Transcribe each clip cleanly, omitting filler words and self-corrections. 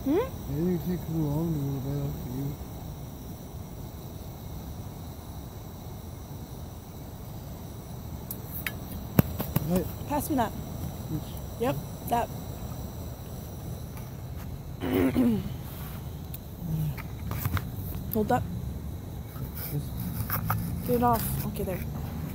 Hmm? Maybe it takes too long to go to bed after you. What? Pass me that. Which? Yep, that. Hold that. This? Get it off. Okay, there.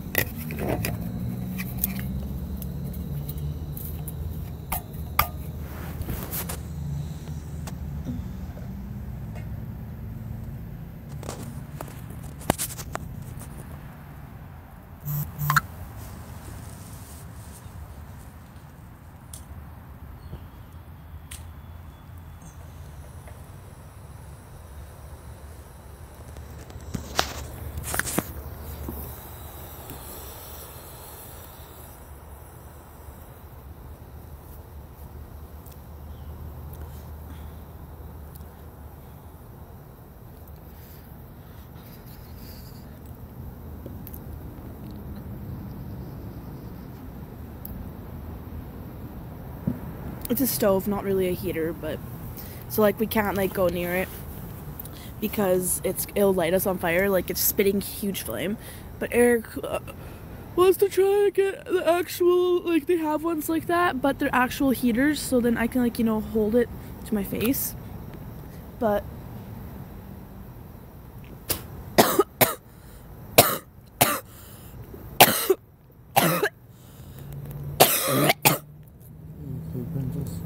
It's a stove, not really a heater, but so like we can't like go near it because it'll light us on fire. Like it's spitting huge flame. But Eric wants to try to get the actual, like they have ones like that, but they're actual heaters, so then I can like, you know, hold it to my face. But Okay, princess.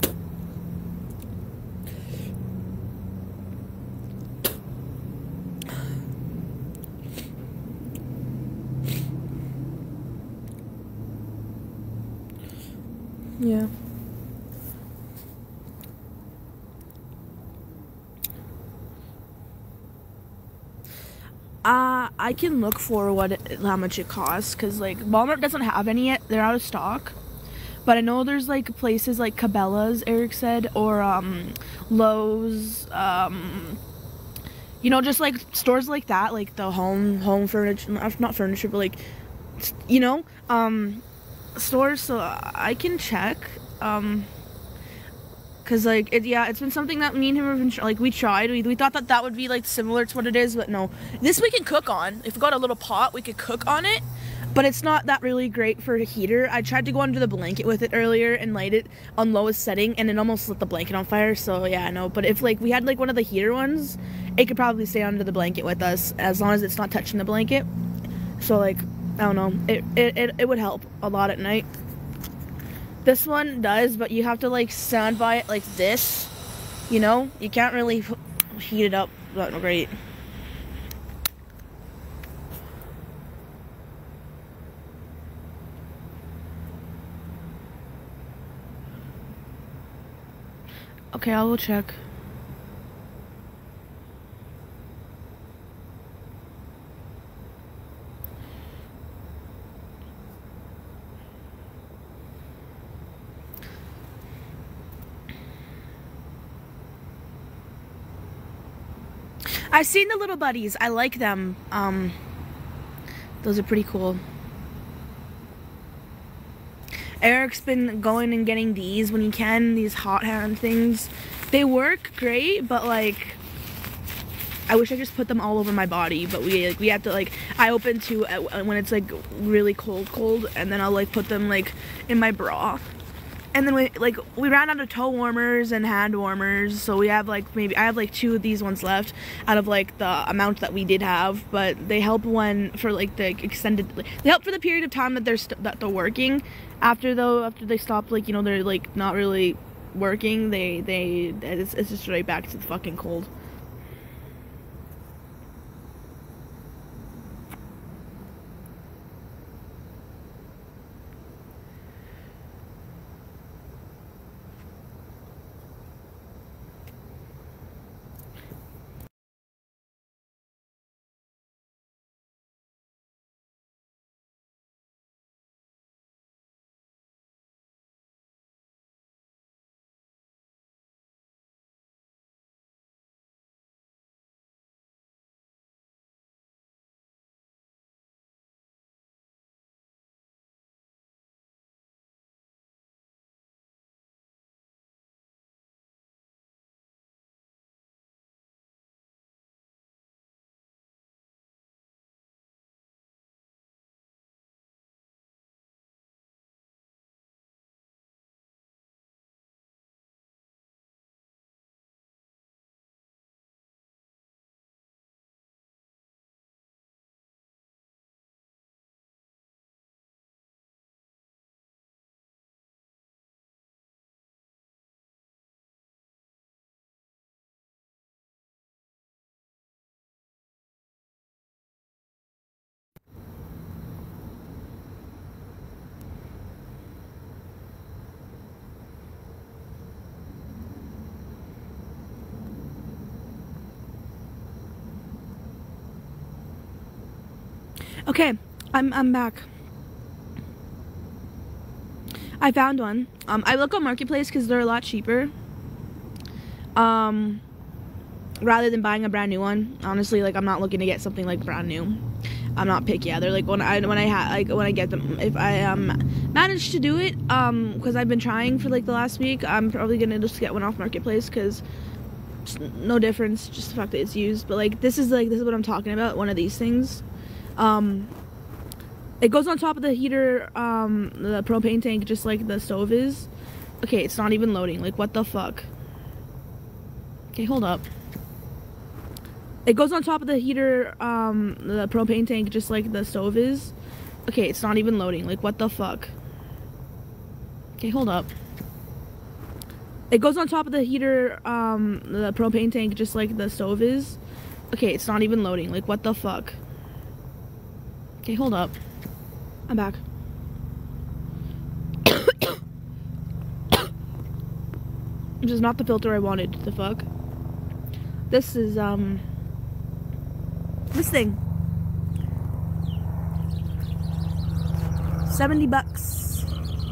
yeah. I can look for how much it costs, cause like Walmart doesn't have any yet. They're out of stock. But I know there's like places like Cabela's, Eric said, or Lowe's, you know, just like stores like that, like the home furniture, not furniture, but like, you know, stores. So I can check. Cause like it's been something that me and him have been like we tried. We thought that that would be like similar to what it is, but no. This we can cook on. If we got a little pot, we could cook on it. But it's not that really great for a heater. I tried to go under the blanket with it earlier and light it on lowest setting, and it almost lit the blanket on fire. So yeah, no. But if like we had like one of the heater ones, it could probably stay under the blanket with us as long as it's not touching the blanket. So like I don't know, it would help a lot at night. This one does, but you have to like stand by it like this. You know, you can't really heat it up that great. Okay, I will check. I've seen the little buddies. I like them. Those are pretty cool. Eric's been going and getting these when he can, these hot hand things. They work great, but like I wish I just put them all over my body, but we have to like I open to when it's like really cold, and then I'll like put them like in my bra. And then we ran out of toe warmers and hand warmers, so we have like maybe I have like 2 of these ones left out of like the amount that we did have, but they help when for like the extended they help for the period of time that they're working. After they stop, like, you know, they're like not really working, it's just right back to the fucking cold. Okay, I'm back. I found one. I look on Marketplace because they're a lot cheaper. Rather than buying a brand new one. Honestly, like I'm not looking to get something like brand new. I'm not picky either. Like when I get them, if I manage to do it, because I've been trying for like the last week, I'm probably gonna just get one off Marketplace because no difference, just the fact that it's used. But like this is what I'm talking about. One of these things. It goes on top of the heater, the propane tank, just like the stove is. Okay, it's not even loading. Like, what the fuck? Okay, hold up. It goes on top of the heater, the propane tank, just like the stove is. Okay, it's not even loading. Like, what the fuck? Okay, hold up. It goes on top of the heater, the propane tank, just like the stove is. Okay, it's not even loading. Like, what the fuck? Okay, hold up. I'm back. Which is not the filter I wanted. The fuck? This is, this thing. 70 bucks.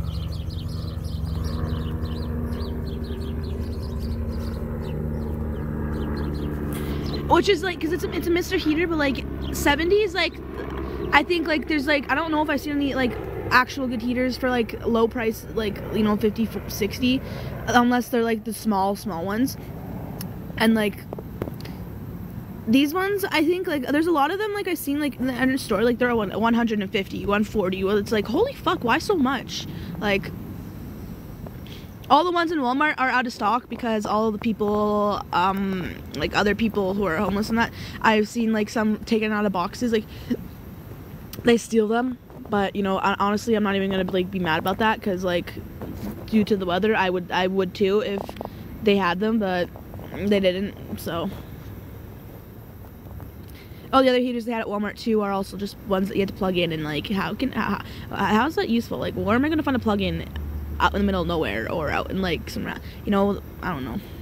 Which is like, cause it's a Mr. Heater, but like 70 is like, I think like there's like, I don't know if I've seen any like actual good heaters for like low price, like, you know, 50, 60, unless they're like the small ones. And like these ones, I think like there's a lot of them like I've seen like in the store, like they're 150, 140. Well, it's like, holy fuck, why so much? Like all the ones in Walmart are out of stock because all of the people, like other people who are homeless and that, I've seen like some taken out of boxes, like they steal them. But you know, honestly, I'm not even gonna like be mad about that because like due to the weather, I would too if they had them, but they didn't. So oh, the other heaters they had at Walmart too are also just ones that you have to plug in, and like how is that useful? Like where am I gonna find a plug in out in the middle of nowhere or out in like some, you know, I don't know.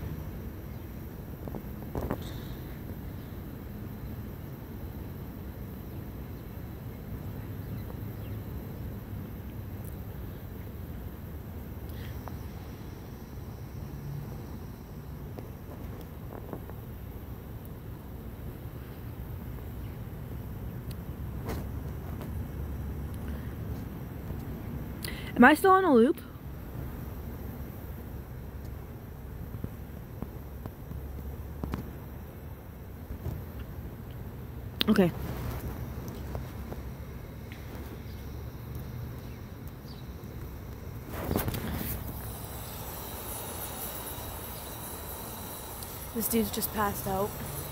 Am I still on a loop? Okay. This dude's just passed out.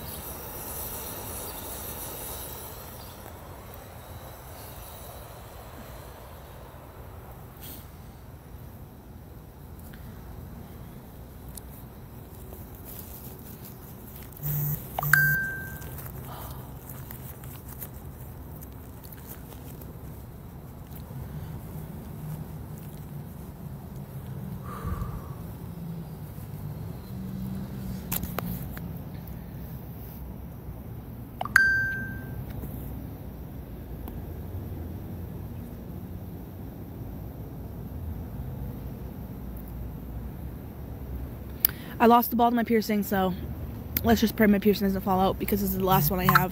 I lost the ball to my piercing, so let's just pray my piercing doesn't fall out because this is the last one I have.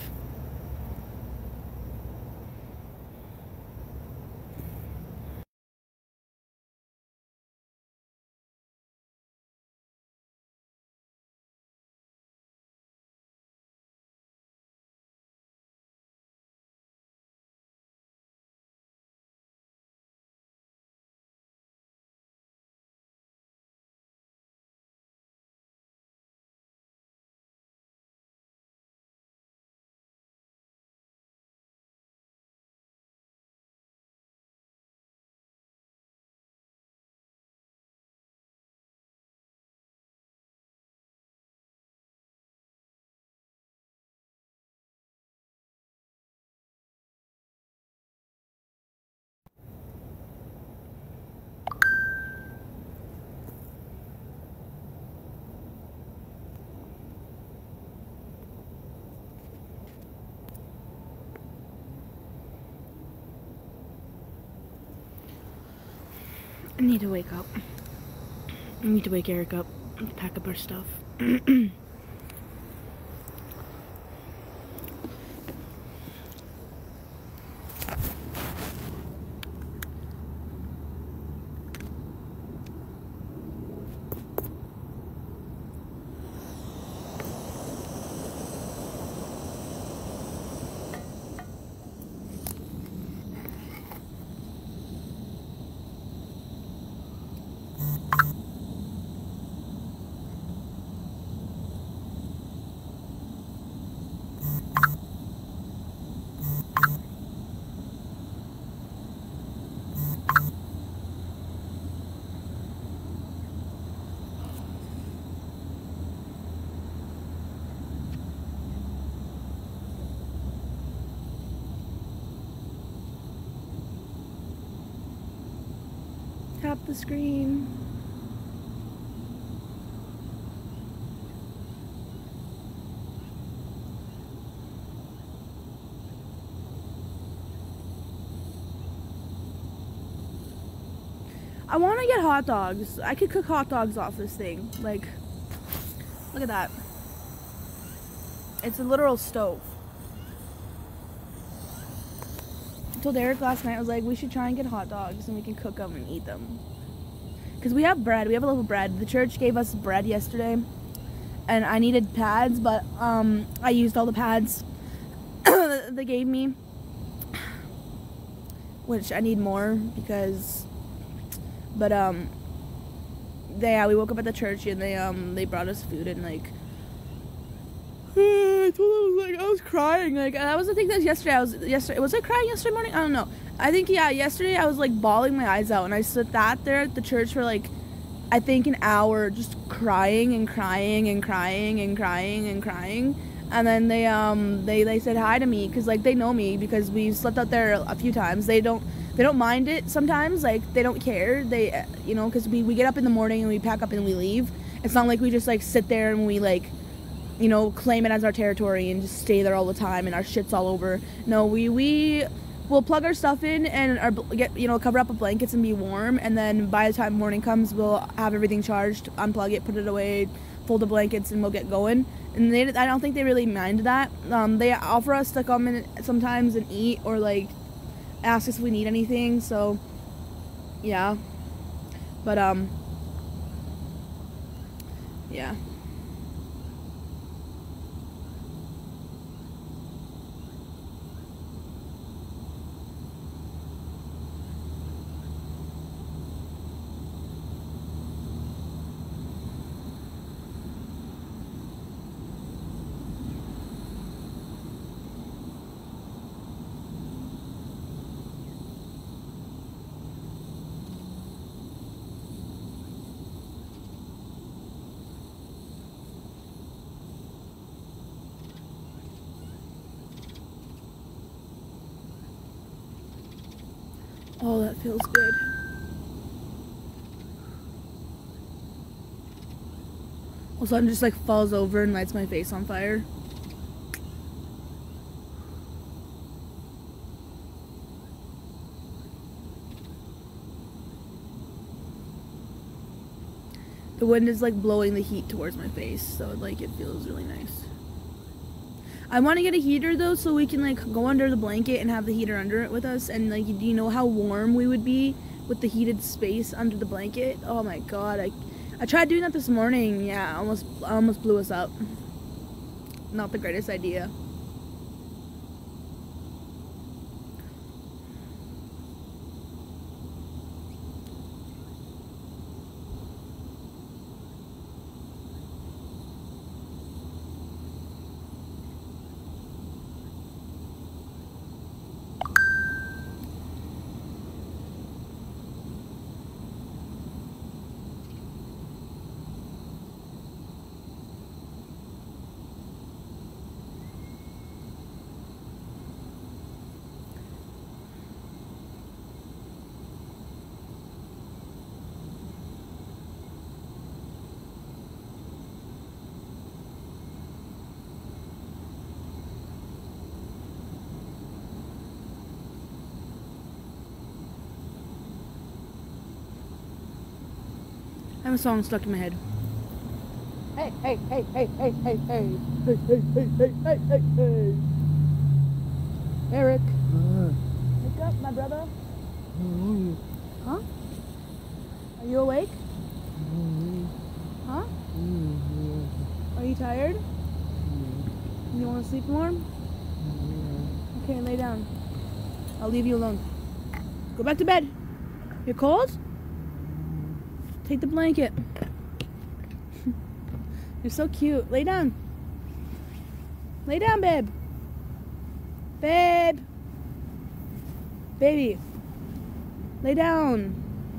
I need to wake up. I need to wake Eric up and pack up our stuff. Tap the screen. I want to get hot dogs. I could cook hot dogs off this thing. Like, look at that. It's a literal stove. I told Eric last night, I was like, we should try and get hot dogs and we can cook them and eat them. Because we have bread. We have a loaf of bread. The church gave us bread yesterday. And I needed pads, but I used all the pads they gave me. Which I need more because... But, we woke up at the church and they brought us food and, like, I told them, I was crying. Like, that was the thing that was I crying yesterday morning? I don't know. I think, yeah, yesterday I was, like, bawling my eyes out and I sat there at the church for, like, I think an hour just crying and crying and crying and crying and crying. And then they said hi to me because, like, they know me because we slept out there a few times. They don't mind it sometimes, like, they don't care. They, you know, because we get up in the morning and we pack up and we leave. It's not like we just, like, sit there and we, like, you know, claim it as our territory and just stay there all the time and our shit's all over. No, we will plug our stuff in and cover up with blankets and be warm, and then by the time morning comes, we'll have everything charged, unplug it, put it away, fold the blankets, and we'll get going. And I don't think they really mind that. They offer us to come in sometimes and eat or, like, ask us if we need anything, so yeah. But yeah. Oh, that feels good. All of a sudden just, like, falls over and lights my face on fire. The wind is, like, blowing the heat towards my face, so, like, it feels really nice. I want to get a heater, though, so we can, like, go under the blanket and have the heater under it with us. And, like, do you know how warm we would be with the heated space under the blanket? Oh, my God. I tried doing that this morning. Yeah, almost blew us up. Not the greatest idea. kind of song stuck in my head. Hey, hey, hey, hey, hey, hey, hey. Hey, hey, hey, hey, hey, hey, hey. Eric. Wake up, my brother. Huh? Are you awake? Huh? Are you tired? You want to sleep more? Okay, lay down. I'll leave you alone. Go back to bed. You're cold? Take the blanket. You're so cute. Lay down. Lay down, babe. Babe. Baby. Lay down.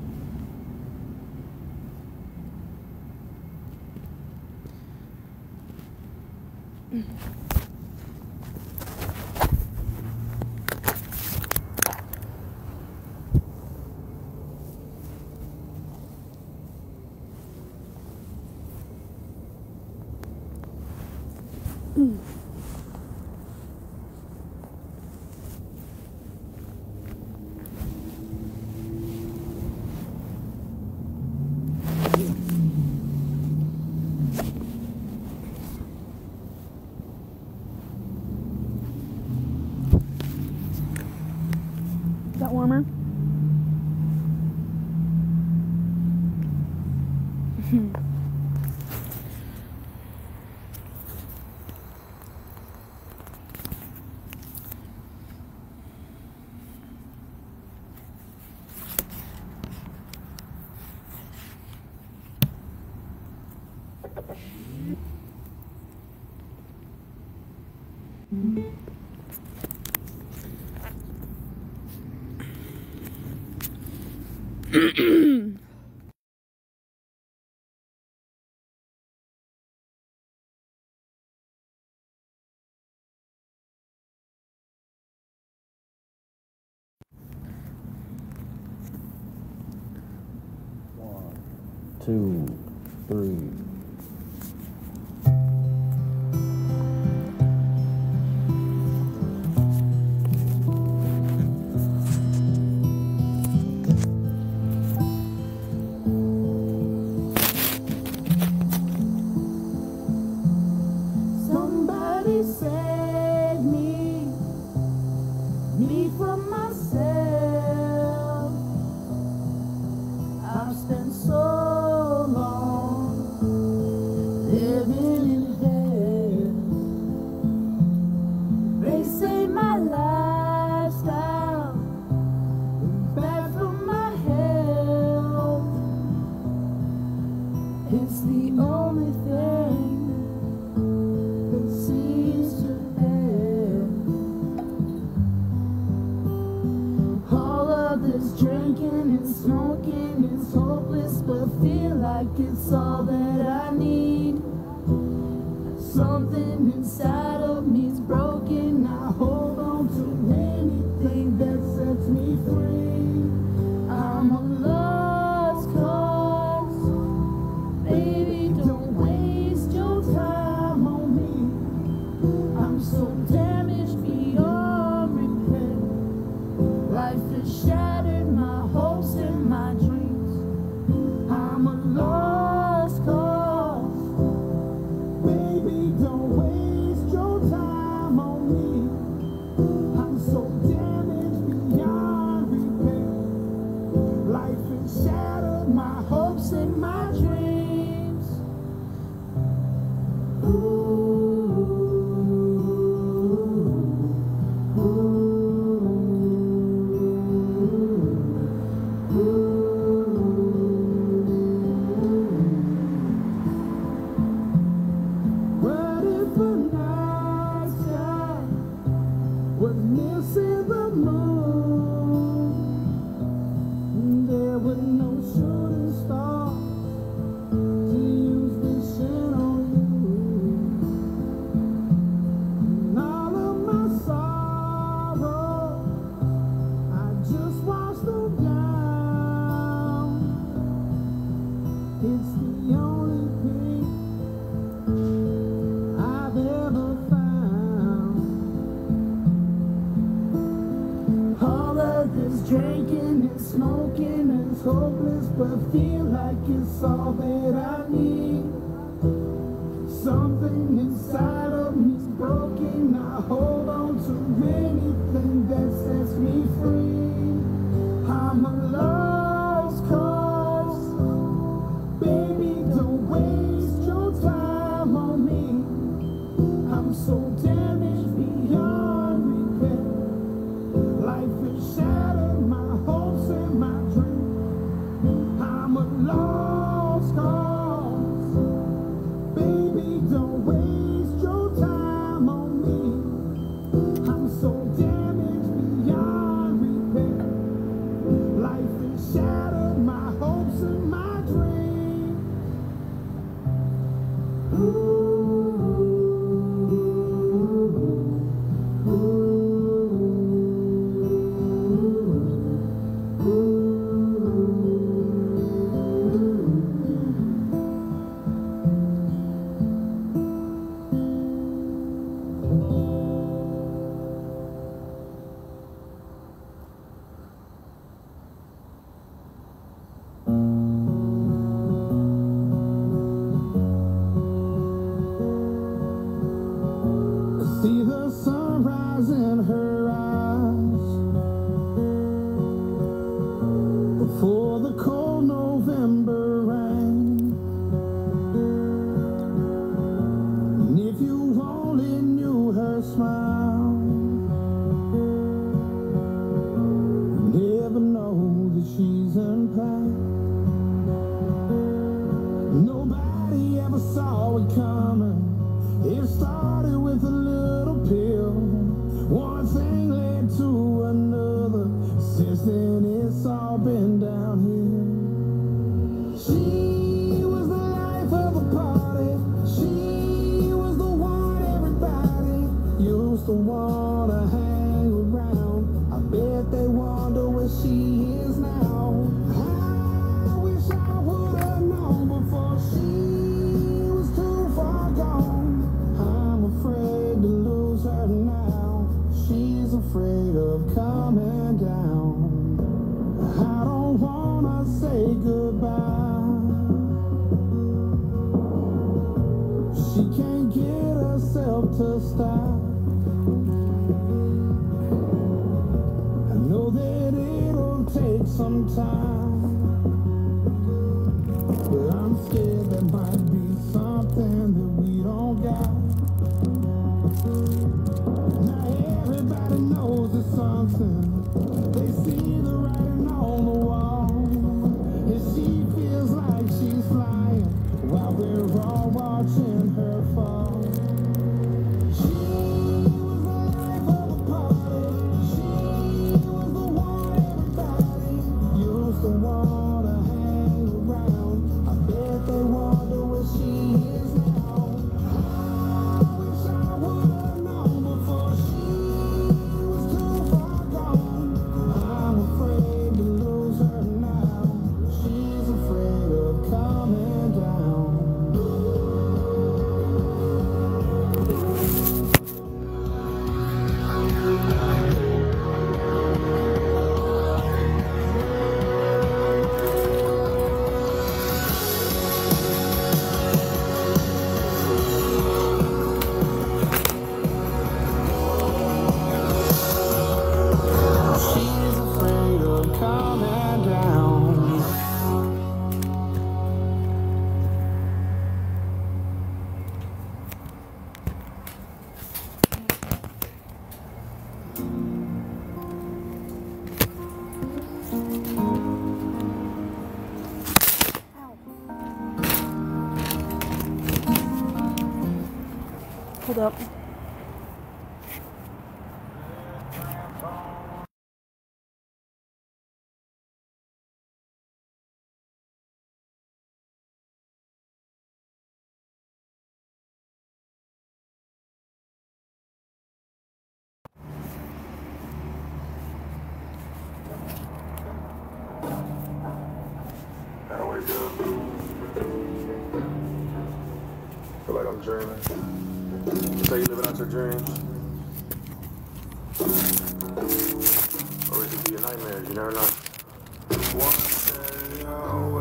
Is that warmer? One, two, three. Somebody save me from myself. I've spent so long living in hell. They say my lifestyle is bad for my health. It's the only thing that seems to help. All of this drinking and smoking is hopeless, but feel like it's all that I need. Something inside of me's broken. I hold on to anything that sets me free. I'm a lost cause. Baby, don't waste your time on me. I'm so damaged beyond repair. Life has shattered my hopes and my dreams. I'm a lost cause. Baby, don't waste your time on me. I'm so damaged beyond repair. Life has shattered my hopes and my dreams. What if a night sky was missing the moon? There were no shooting stars to use wishing on you. And all of my sorrow, I just washed them down. It's the only thing I've ever found. All of this drinking and smoking is hopeless, but feel like it's all that I need. Something inside of me's broken. I hold on to anything that sets me free. I'm a lost cause. Baby, don't waste your time on me. I'm so damaged beyond repair. Life has shattered my hopes and my dreams. I'm a lost cause. Baby, don't waste your time on me. I'm so damaged beyond repair. Life has shattered my hopes and my dreams. Ooh. See the sunrise in her eyes before the cold November rain. And if you only knew her smile, you'd never know that she's in pain. Nobody ever saw it coming. It started with a little pill. One thing led to another. Since then it's all been downhill. She was the life of the party. She was the one everybody used to wanna hang around. I bet they wonder where she is now. I wish I would have known before she was too far gone. I'm afraid to lose her now. She's afraid of coming down. I don't wanna say goodbye. She can't get herself to stop. I know that it'll take some time, but I'm scared there might be something that we don't got. Now everybody knows there's something. They see the writing on the wall, and she feels like she's flying while we're all watching her fall. She was the life of the party. She was the one everybody used to wanna hang around. I bet they wonder where she is now. I wish I would have known before she was too far gone. I'm afraid to lose her now. She's afraid of coming down. She's afraid of coming down. Hold up. How do I do? Feel like I'm dreaming. That's how you living out your dreams. Or it could be a nightmare, you never know. One day I'll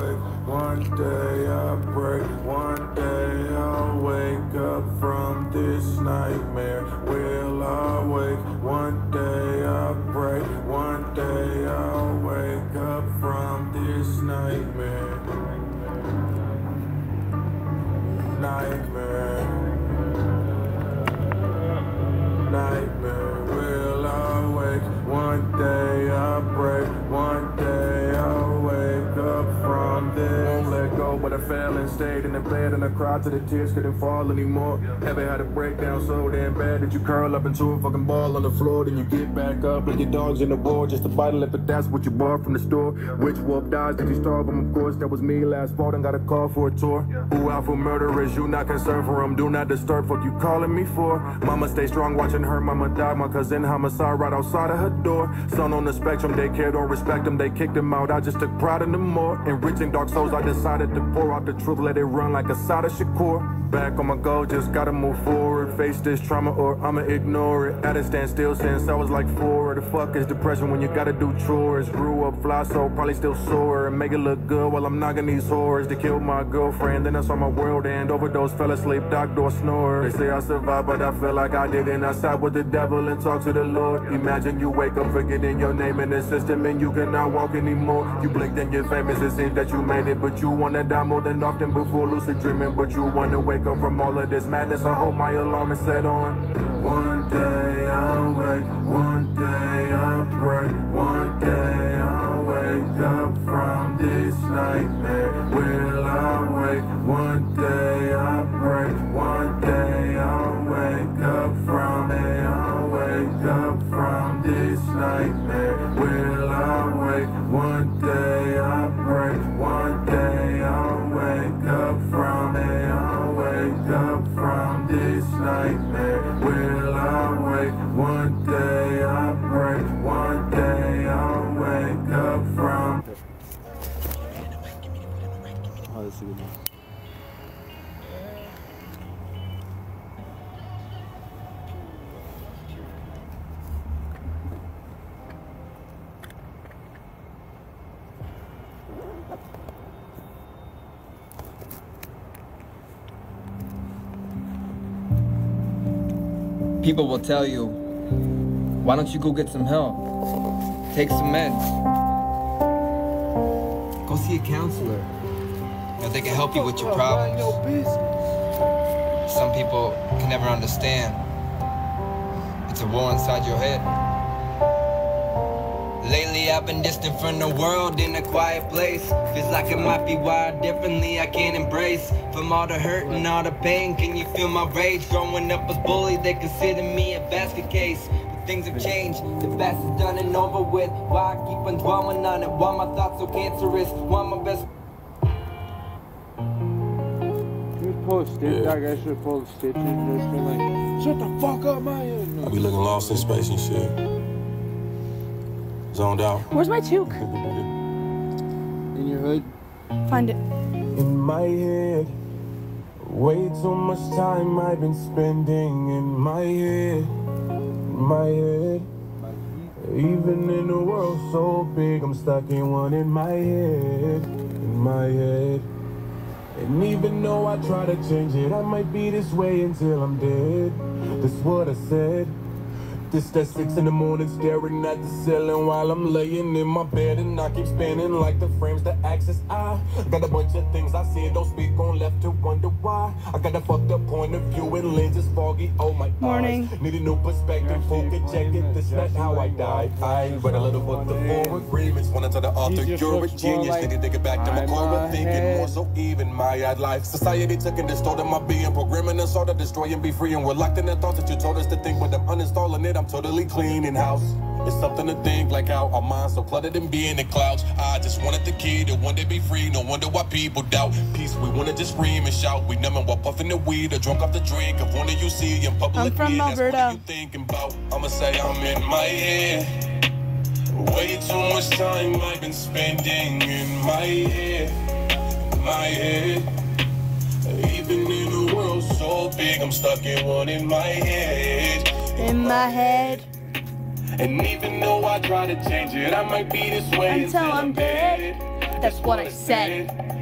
one day I break, one day I'll wake up from this nightmare. Will I wake? One day I break, one day I'll wake up from this nightmare. Nightmare. Nightmare. Will I wake? One day I break, one day I'll wake up from this. Won't let go, but I fell and stayed in the bed and I cried till the tears couldn't fall anymore. Ever had a breakdown so damn bad that you curl up into a fucking ball on the floor, then you get back up like your dog's in the wall just to bite a lip, but that's what you bought from the store. Which wolf dies? Did you starve him? Of course, that was me last fall and got a call for a tour. Who out for murderers? You not concerned for him? Do not disturb. Fuck you calling me for? Mama stay strong, watching her mama die. My cousin homicide right outside of her door. Son on the spectrum, they care, don't respect him. They kicked him out. I just took pride in them more. Enriching dark souls, I decided to pour out the truth, let it run like a side of Shakur. Back on my goal, just gotta move forward. Face this trauma or I'ma ignore it. At a standstill since I was like 4. The fuck is depression when you gotta do chores? Grew up fly, so probably still sore. And make it look good while I'm knocking these whores. They killed my girlfriend, then I saw my world end. Overdose, fell asleep, doctor snore. They say I survived, but I feel like I didn't. I sat with the devil and talked to the Lord. Imagine you wake up forgetting your name in the system and you cannot walk anymore. You blinked and you're famous, it seems that you made it, but you wanna die more than often before lucid dreaming. But you wanna wake up from all of this madness. I hope my alarm is set on. One day I'll wake, one day I'll break, one day I'll wake up from this nightmare. Will I wake? One day I'll break, one day I'll wake up from it. I'll wake up from this nightmare. Will I wake? One day I'll break, one day I'll wake up from it. I'll wake up from this nightmare. Will I wake? One day I'll break, one day I'll wake up from. Oh, that's a good one. People will tell you, why don't you go get some help? Take some meds. Go see a counselor. You know, they can help you with your problems. Some people can never understand. It's a war inside your head. Lately I've been distant from the world in a quiet place. Feels like it might be wired differently, I can't embrace. From all the hurt and all the pain, can you feel my rage? Growing up as bullied, they consider me a basket case. But things have changed, the past is done and over with. Why I keep on dwelling on it, why my thoughts so cancerous? Why my best... You post it, dog, I should post stitches and just been like, shut the fuck up, man. I be looking lost in space and shit. Zoned out. Where's my toque? In your hood? Find it. In my head, way too much time I've been spending in my head, my head. Even in a world so big, I'm stuck in one in my head, in my head. And even though I try to change it, I might be this way until I'm dead. That's what I said. This that 6 in the morning, staring at the ceiling while I'm laying in my bed, and I keep spinning like the frames, the axis. I got a bunch of things I see, don't speak on left to wonder why. I got a fucked up point of view and lenses foggy. Oh my Morning. eyes, need a new perspective, full jacket. This not how I died. I read a little book, the four agreements. Wanna tell the author you're a genius. Need to get back to my core of thinking, more so even my odd life. Society took and distorted my being, programming us all to destroy and be free. And we're locked in the thoughts that you told us to think, but I'm uninstalling it. I'm totally clean in house. It's something to think, like how our minds so cluttered and be in the clouds. I just wanted the key to one day be free. No wonder why people doubt peace. We wanna just scream and shout. We numbing while puffing the weed or drunk off the drink of one that you see in public. I'm from Alberta. That's what you thinking about. I'ma say I'm in my head. Way too much time I've been spending in my head, my head. Even in a world so big, I'm stuck in one in my head. In my head. And even though I try to change it, I might be this way Until I'm dead. That's what I said.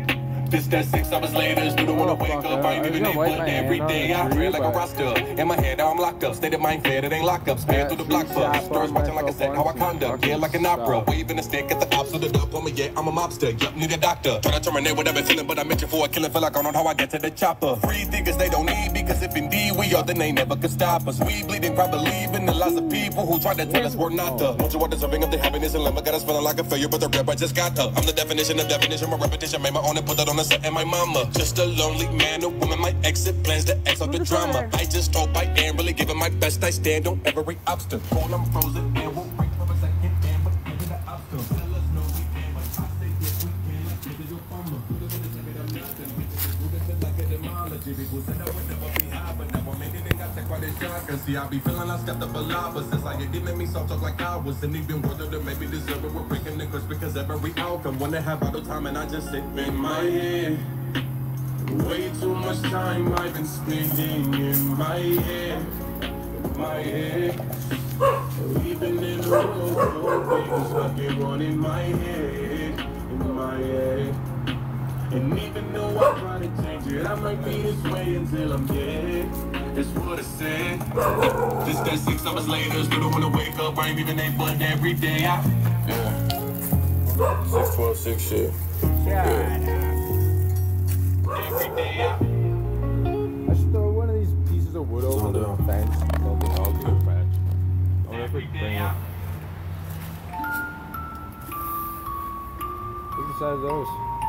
This that 6 hours later, still don't wanna wake up. I ain't even able every day. I pray like a roster. In my head, now I'm locked up. State of mind fed, it ain't locked up. Spin through the block bus. Stars watching like I said, how I conduct. Yeah, like an opera. Waving a stick at the ops of the dope on me. Yeah, I'm a mobster. Yup, need a doctor. Try to terminate what I've been feeling, but I'm itching for a killing. Feel like I don't know how I get to the chopper. Free thinkers they don't need, because if indeed we are, then they never could stop us. We bleeding, crowd believing the lies of people who try to tell us we're not the. Don't you are deserving of the happiness and lemma. Got us feeling like a failure, but the rep I just got up. I'm the definition of definition. My repetition made my own and put that on the set. And my mama, just a lonely man, a woman might exit plans to X out the drama. I just hope I am really giving my best. I stand on every obstacle. I'm frozen and won't break for a second. And but even the obstacle, tell us no we can. But I say yes we can. Like this is your farmer. Put it in the second of nothing. It's like a demology. People said I would never be high, but now I'm in it and got that quite a shock. Cause see I be feeling like stepped up a lava. Since like it didn't make me so talk like I was. And even worse than maybe deserve it. We're breaking the curse because every outcome wanna have idle time and I just sit in my head. Way too much time I've been spending in my head, Even in the road, things fucking on in my head, And even though I try to change it, I might be this way until I'm dead. That's what I said. Just that 6 hours later, still don't wanna wake up. I ain't even able every day. Yeah. 6, 12, 6 shit. Yeah. Every day. I should throw one of these pieces of wood over the fence. I'll do a patch. I wonder if we can bring it. Look at the size of those.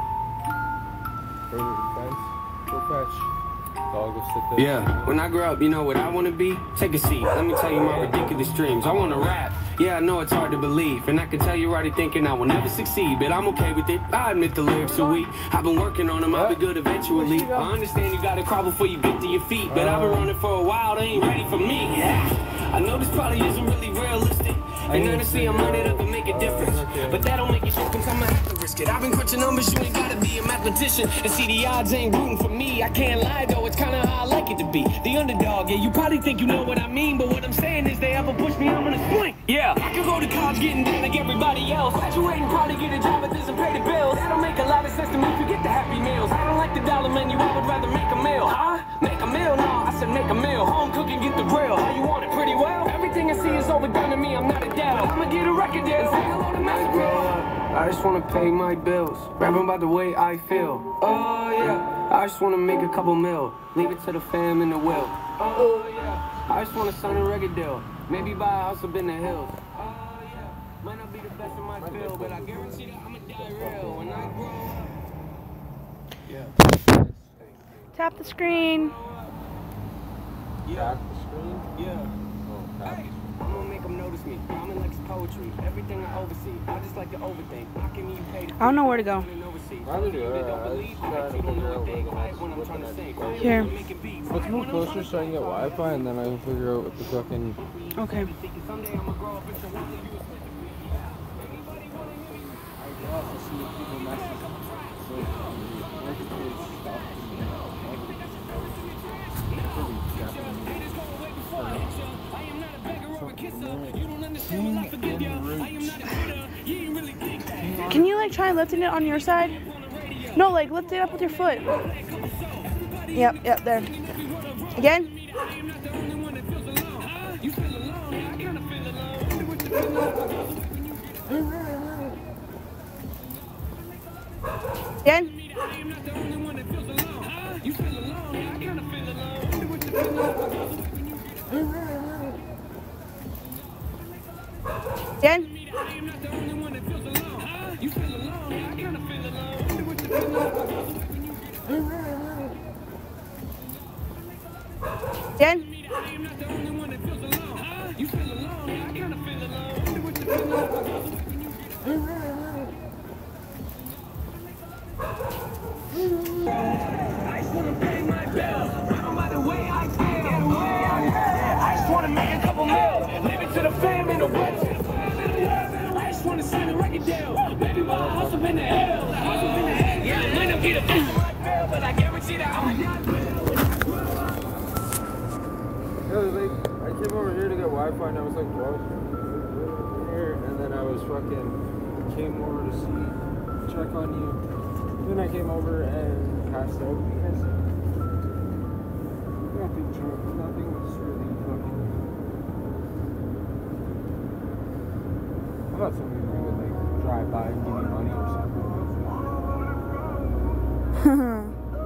Over the fence. Go fetch. Dog will sit there. Yeah, when I grow up, you know what I want to be? Take a seat, let me tell you my ridiculous dreams. I want to rap. Yeah, I know it's hard to believe, and I can tell you're already thinking I will never succeed, but I'm okay with it. I admit the lyrics are weak. I've been working on them, I'll be good eventually. I understand you gotta crawl before you get to your feet, but I've been running for a while, they ain't ready for me. Yeah. I know this probably isn't really realistic, and honestly I'm running up and make a difference, but that don't make it difference, I'ma have to risk it. I've been crunching numbers, you ain't gotta be a mathematician, and see the odds ain't rooting for me. I can't lie though, it's kinda how I like it to be. The underdog, yeah, you probably think you know what I mean, but what I'm saying is they ever push me, I'm gonna swing. Yeah, I can go to college getting down like everybody else, graduating, probably get a job that doesn't pay the bills. That don't make a lot of sense to me if you get the happy meals. I don't like the dollar menu, I would rather make a meal. Huh? Make a meal? No, I said make a meal. Home cooking, get the grill. How you want it? Pretty well? Everything I see is overdone to me, I'm not a doubt. I'ma get a record deal. Say hello to Master. I just wanna pay my bills, rapping about the way I feel. Oh yeah, I just wanna make a couple mil, leave it to the fam in the will. Oh yeah, I just wanna sign a record deal, maybe buy a house up in the hills. Oh yeah, might not be the best in my field, but I guarantee that I'ma die real when I grow up. Yeah. Tap the screen. Tap the screen? Yeah. Oh, tap. Hey, I'm gonna make them notice me. I'm in like poetry, everything I oversee. I just like to overthink. How can you pay to I don't know where to go. Neither do I. I was trying to figure out where the Here. Let's move closer so I can get Wi-Fi, and then I can figure out what the fucking... Okay. Can you like try lifting it on your side? No, like lift it up with your foot. Yep, there. Again? Again? Again? Again? I just wanna pay my bills, no matter the way I feel. I just wanna make a couple mil, leave it to the fam in the west. I just wanna sign a record deal, maybe buy a house up in the hills. Yeah, it might not be the best of my field, but I guarantee that I'm a I came over here to get Wi-Fi, and I was like, what? Here, and then I was fucking came over to check on you. Then I came over and passed out because nothing was really fucking. I thought somebody would like drive by and give me money or something.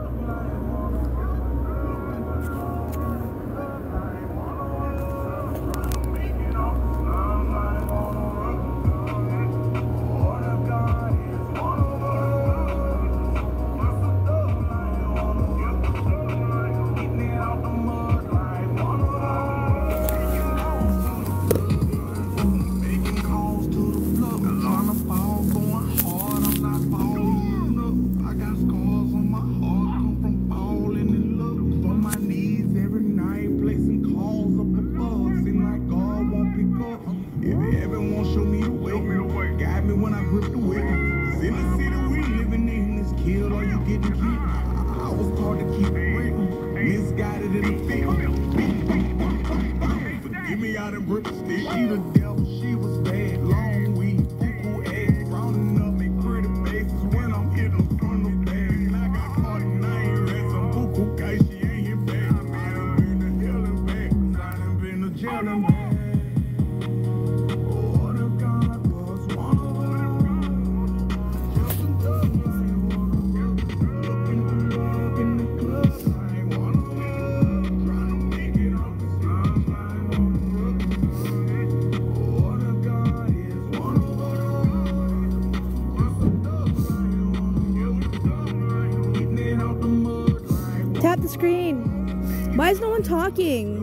Tap the screen. Why is no one talking?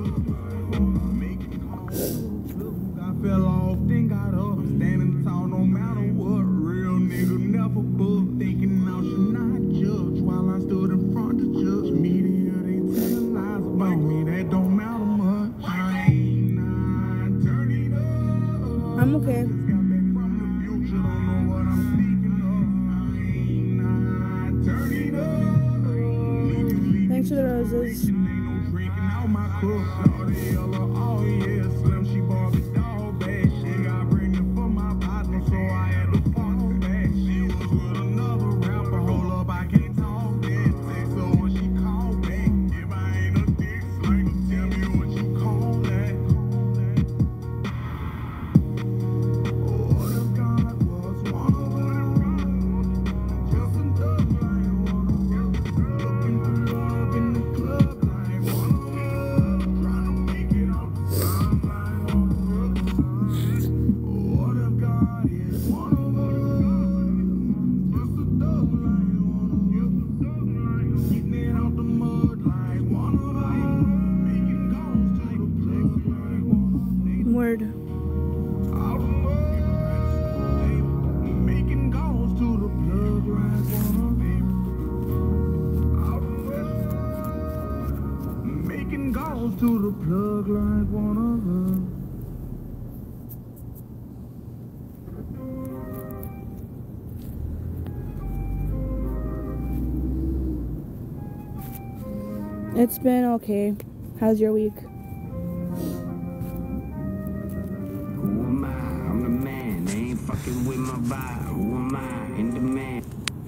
I fell off, then got up, standing tall no matter what. Real nigga never book, thinking I should not judge. While I stood in front of judge, media they telling lies about me that don't matter much. I ain't not turning up. I'm okay. Just got back from the future, don't know what I'm speaking of. I ain't not turning up. Thanks for the roses. Ain't no drinking out my cup. All the yellow, oh yeah, Slim, she bought me dog bag. She got pregnant for my partner, so I had to fall back. She was with another rapper, hold up, I can't talk that. Text her when she called back. If I ain't a dick slinger, tell me what you call that. Oh, what if God was one of them? Just a thug like one of them. Looking for love in the club like one of them. Trying to make it out the sun like one of them. Oh, what if God is one of them? Just a thug like one of them. Getting it out the mud like one of them. Making calls to the plug like one of them. Word. Out the mud, making calls to the plug like one of them. Out the mud, making calls to the plug like one of them. It's been okay. How's your week? Who am I? I'm the man. They ain't fucking with my vibe. Who am I? In demand.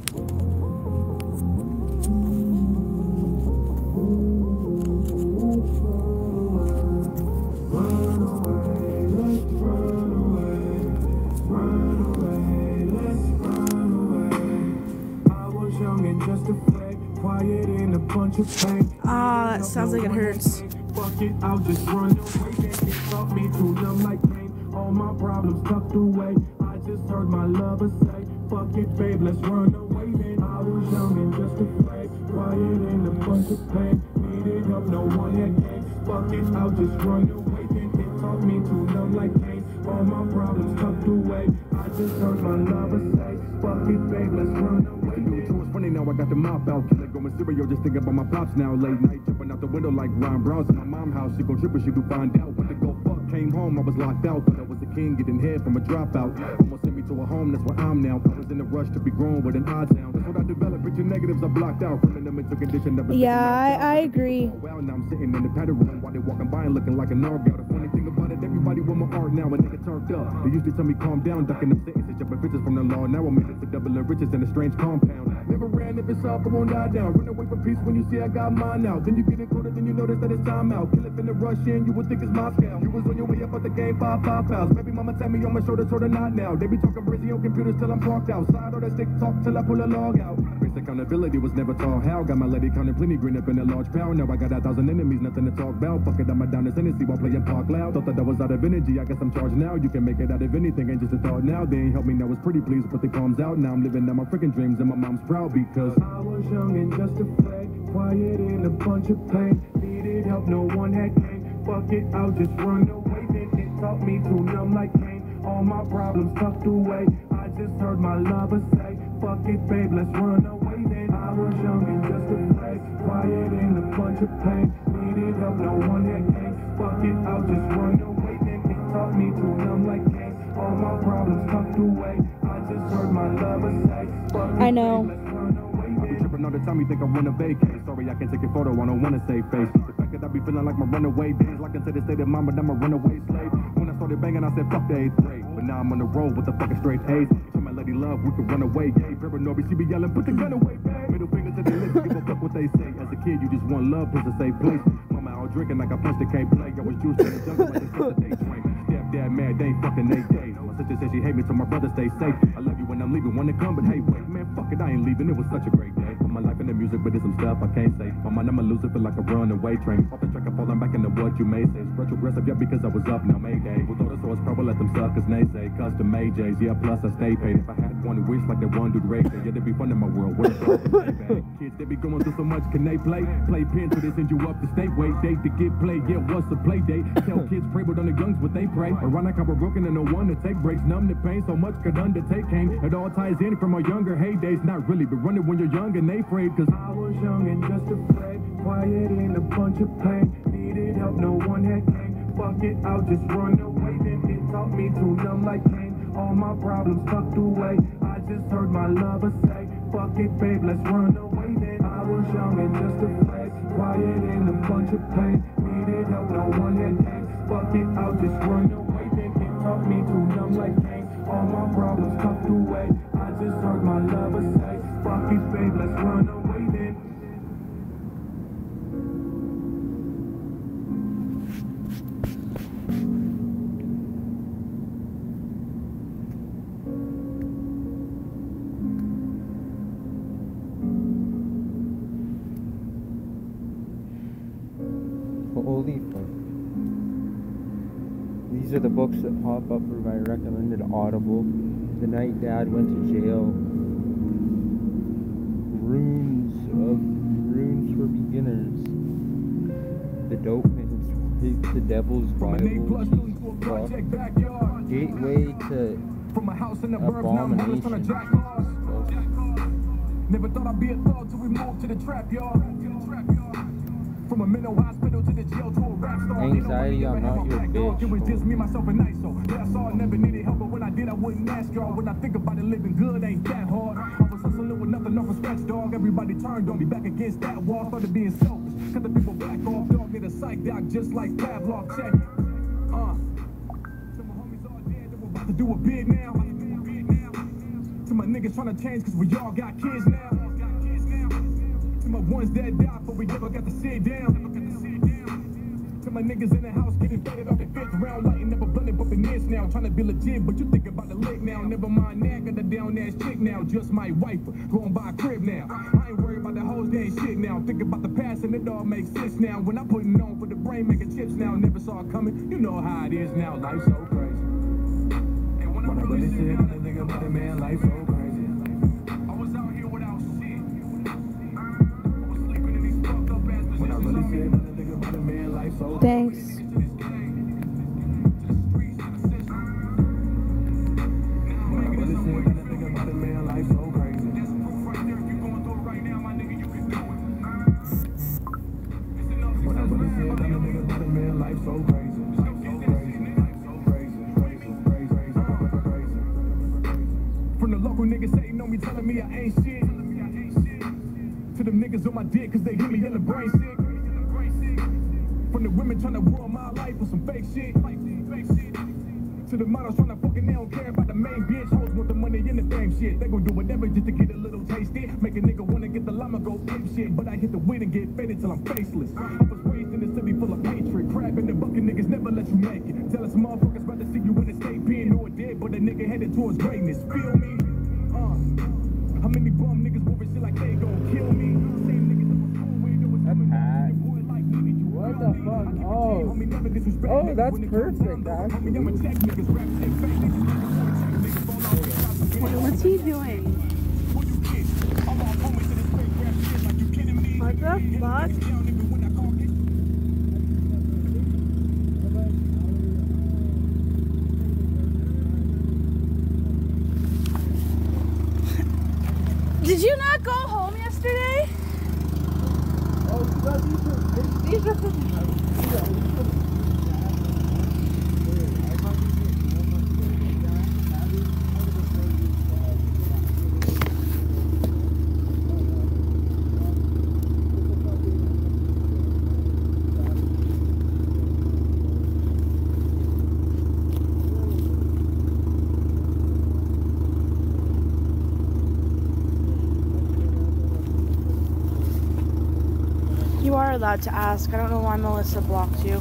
I was young and just afraid, quiet in a bunch of pain. Ah, that sounds like it hurts. Fuck it, I'll just run away. It taught me to numb like pain. All my problems tucked away. I just heard my lover say, fuck it, babe, let's run away. Then I was young and just afraid, quiet in a bunch of pain. Needed help, no one had came. Fuck it, I'll just run away. Then it taught me to numb like pain. All my problems tucked away. I just heard my lover say, fuck it, babe, let's run away. It's funny now, I got the mop out. Killer going cereal, just thinking about my pops now. Late night, jumping out the window like Ryan Brown's in my mom's house. She gon' trip when she do find out. Went to go fuck, came home, I was locked out. Thought I was a king, getting head from a dropout. Almost sent me to a home, that's where I'm now. I was in a rush to be grown with an odd sound. That's what I developed, picture negatives I blocked out. Putting them into condition, never Yeah, I agree. Well, now I'm sitting in the paddle room while they walking by and looking like a nargal. The funny thing about it, everybody want my art now, a nigga turned up. They used to tell me calm down, ducking them sentences, jumping bitches from the law. Now I'm in it to double the riches in a strange compound. Never ran if it's up, I won't die down. Run away from peace when you see I got mine now. Then you get it colder, then you notice that it's time out. Kill it in the rush in, you would think it's Moscow. You was on your way up at the game, 5 pounds. Baby mama tell me on my shoulder, sort of not now. They be talking crazy on computers till I'm parked outside. Or that stick talk till I pull a log out. Basic accountability was never taught how. Got my lady counting plenty, green up in a large pound. Now I got 1,000 enemies, nothing to talk about. Fuck it, I'm a down to Tennessee while playing park loud. Thought that I was out of energy, I guess I'm charged now. You can make it out of anything, ain't just a thought now. They ain't help me, now it's pretty please, put their palms out. Now I'm living out my freaking dreams and my mom's proud because I was young and just afraid, quiet in a bunch of pain. Needed help, no one had came. Fuck it, I'll just run away. Then it taught me to numb like cane. All my problems tucked away. I just heard my lover say, fuck it, babe, let's run away. Then I was young and just afraid, quiet in a bunch of pain. Needed help, no one had came. Fuck it, I'll just run away. Then it taught me to numb like cane. All my problems tucked away. I just heard my lover say, fuck it, I know. babe, let's run away. I be tripping all the time, you think I run a vacay. Sorry, I can't take a photo, I don't wanna save face. The fact that I be feeling like my runaway days, like I said, the state of mind, but I'm a runaway slave. When I started banging, I said, fuck the 8th grade. But now I'm on the road with the fucking straight A's. Show my lady love, we can run away. Yeah, paranoid, she be yelling, put the gun away, babe. Middle finger to the lips, give a fuck what they say. As a kid, you just want love, plus a safe place. Mama out drinking like I punched the can't play. I was juiced in the jungle like the sister they drink. Stepdad mad, they ain't fucking 8 days. My sister said she hate me, so my brother stay safe. I love you when I'm leaving, wanna come, but hey, wait, man, fuck it, I ain't leaving. It was such a great day. Put my life in the music, but there's some stuff I can't say. My mind, I'ma lose it, feel like a runaway train. Off the track, I'm falling back into what you may say. It's retrogressive, yeah, because I was up, now Mayday. With all the source, probably let them suckers naysay. Custom AJs, yeah, plus I stay paid. If I had one wish like that one dude Ray said, yeah, there'd be fun in my world. What kids, they be going through so much, can they play? Play pin till they send you up to state. Wait, date to get played, yeah, what's the play date? Tell kids pray, but on the guns, what they pray. Around like I was broken and no one to take breaks. Numb the pain, so much could undertake came. It all ties in from our younger heydays. Not really, but running when you're young and they afraid. Cause I was young and just afraid, quiet in a bunch of pain. Needed help, no one had came. Fuck it, I'll just run away. Then it taught me to numb like cane. All my problems tucked away. I just heard my lover say, fuck it, babe, let's run away. Then I was young and just afraid, quiet in a bunch of pain. Needed help, no one had came. Fuck it, I'll just run away. Then it taught me to numb like cane. All my problems tucked away. I just heard my lover say, fuck it, babe, let's run away. Then holy fuck. These are the books that pop up for my recommended Audible. The Night Dad Went to Jail. Runes for Beginners. The Dope Man's Wife. The Devil's Bible. Gateway to Abomination. never thought I'd be a thug till we moved to the trap yard. From a mental hospital to the jail to a rap star. Anxiety, I'm not your bitch. It was just me, myself, and ISO. Yeah, I saw I never needed help, but when I did, I wouldn't ask y'all. When I think about it, living good ain't that hard. I was hustling with nothing off a scratch, dog. Everybody turned on me, back against that wall. Started being selfish, cut the people back off, dog. Need a psych doc just like Pavlov. Check it. Till my homies all dead, they were about to do a bid now. To my niggas trying to change, cause we all got kids now. To my ones that died, but we never got to sit down. To my niggas in the house getting faded off the fifth round, lighting up a blunt, bumping this now. Trying to be legit, but you think about the lick now. Never mind that, got a down ass chick now. Just my wife, going by a crib now. I ain't worried about the hoes, they ain't shit now. Think about the past and it all makes sense now. When I'm putting on for the brain, making chips now. Never saw it coming, you know how it is now. Life's so crazy. And when I really sit down and think about it, man, life's so crazy. I was out here without shit. I was sleeping in these fucked up ass positions. When I really sit down and think about it, man, life's so crazy. Thanks. From the local niggas saying on me, telling me I ain't shit. To them niggas on my dick, cause they hear me yelling brain sick. From the women trying to ruin my life with some fake shit. To the models trying to fucking, they don't care about the main bitch. Hoes want the money and the fame shit. They gon' do whatever just to get a little taste it. Make a nigga wanna get the llama go ape shit. But I hit the weed and get faded till I'm faceless. I was raised in a city full of hatred. Crab in the bucket, niggas never let you make it. Tell us motherfuckers about to see you in the state pen or dead, but a nigga headed towards greatness. Feel me? How many bum niggas moving shit like they gon' kill me? Same niggas that was cool with it was coming back. What the fuck? Oh, that's perfect, actually. What's he doing? What the fuck? Did you not go home yesterday? Oh, these are from... You are allowed to ask. I don't know why Melissa blocked you.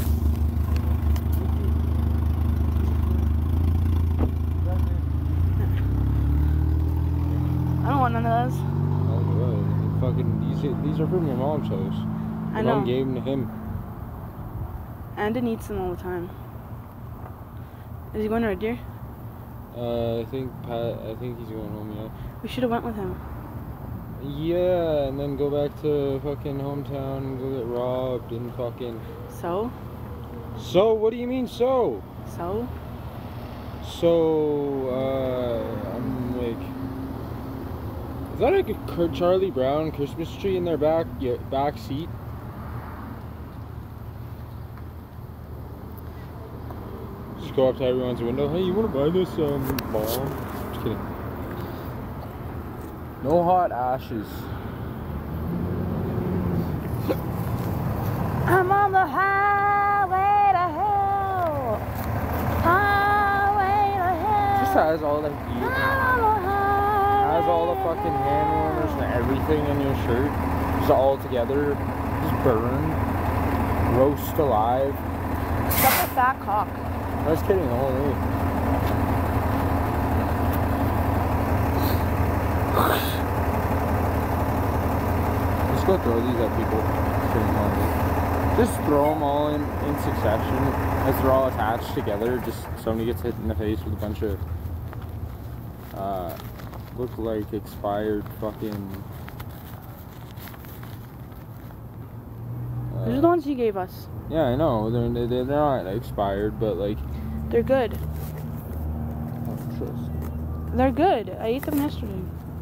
I don't want none of those. Oh, fucking, these are from your mom's house. I Your know. mom gave them to him. Andon eats them all the time. Is he going to Red Deer? I think he's going home, yeah. We should have went with him. Yeah, and then go back to fucking hometown and go get robbed and fucking... So? So? What do you mean, so? So? So, I'm like... Is that like a Charlie Brown Christmas tree in their back seat? Just go up to everyone's window. Hey, you want to buy this ball? Just kidding. No hot ashes. I'm on the highway to hell. Highway to hell. Just has all the heat. Has all the fucking hand warmers and everything in your shirt. Just all together. Just burn. Roast alive. Suck a fat cock. I was kidding the whole way. Just go throw these at people. Just throw them all in succession as they're all attached together. Just somebody gets hit in the face with a bunch of look like expired fucking. These are the ones you gave us. Yeah, I know. They're not expired, but like. They're good. Oh, trust. They're good. I ate them yesterday.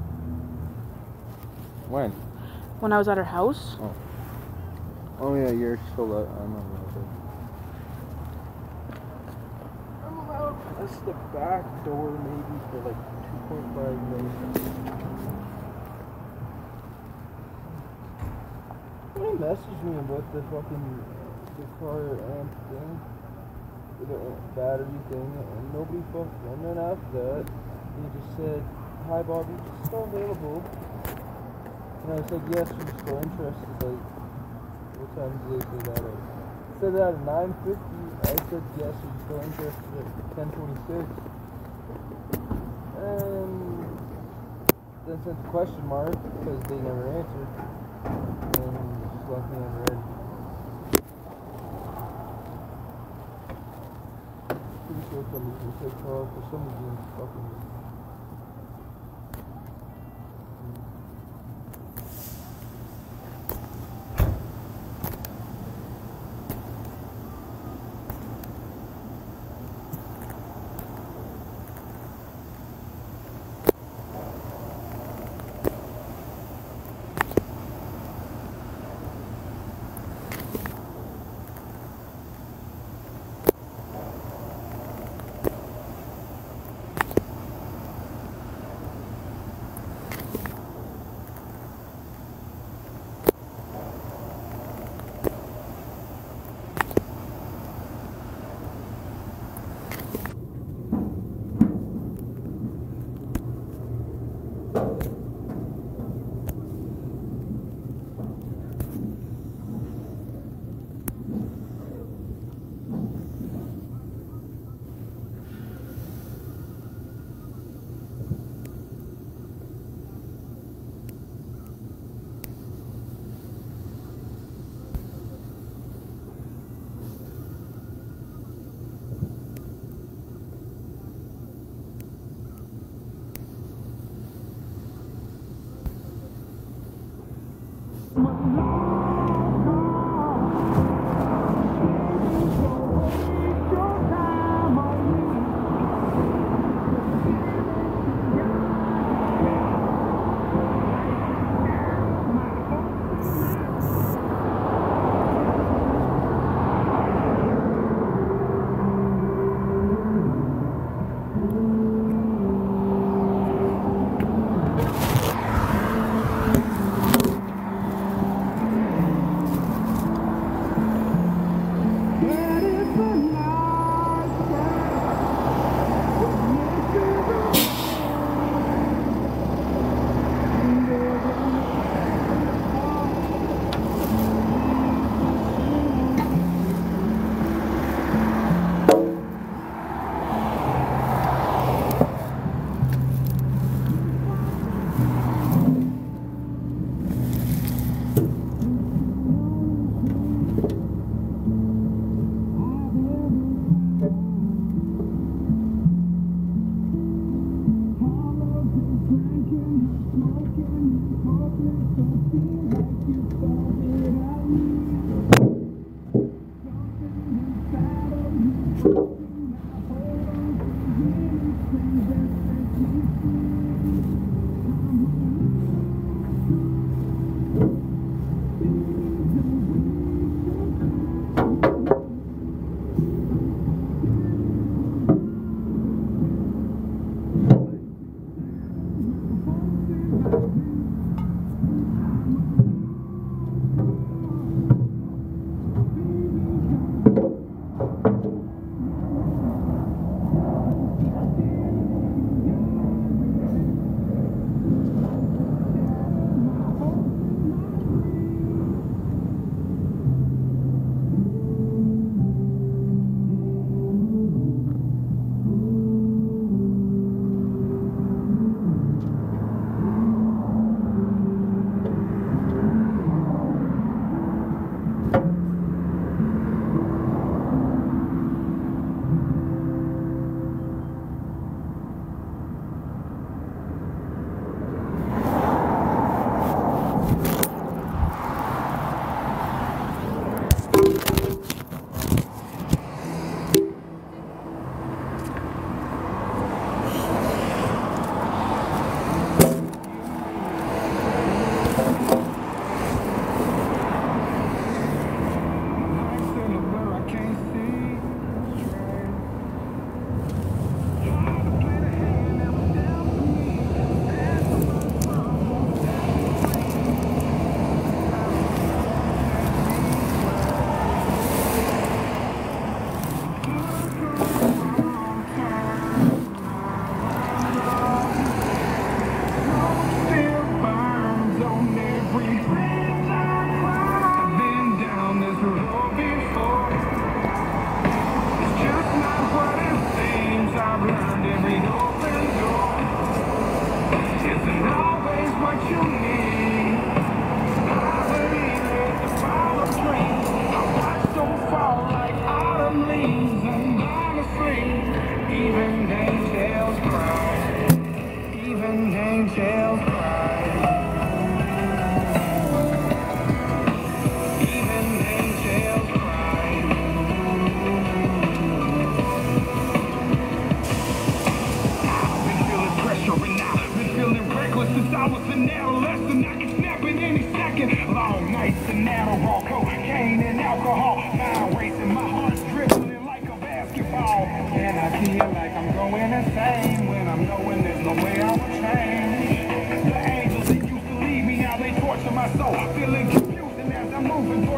When? When I was at her house. Oh. Oh yeah, you're still out. I remember that. I'm allowed to press the back door maybe for like 2.5 minutes. Somebody messaged me about the car amp thing. The battery thing, and nobody fucking. And then after that, he just said, "Hi Bobby, just still available?" And I said, "Yes, I'm still interested." Like, what time did they say that at? They said that at 9:50. I said, "Yes, I'm still interested" at 10:26. And then sent a question mark because they never answered, and just left me unread. Pretty sure somebody's gonna take call for somebody being fucking.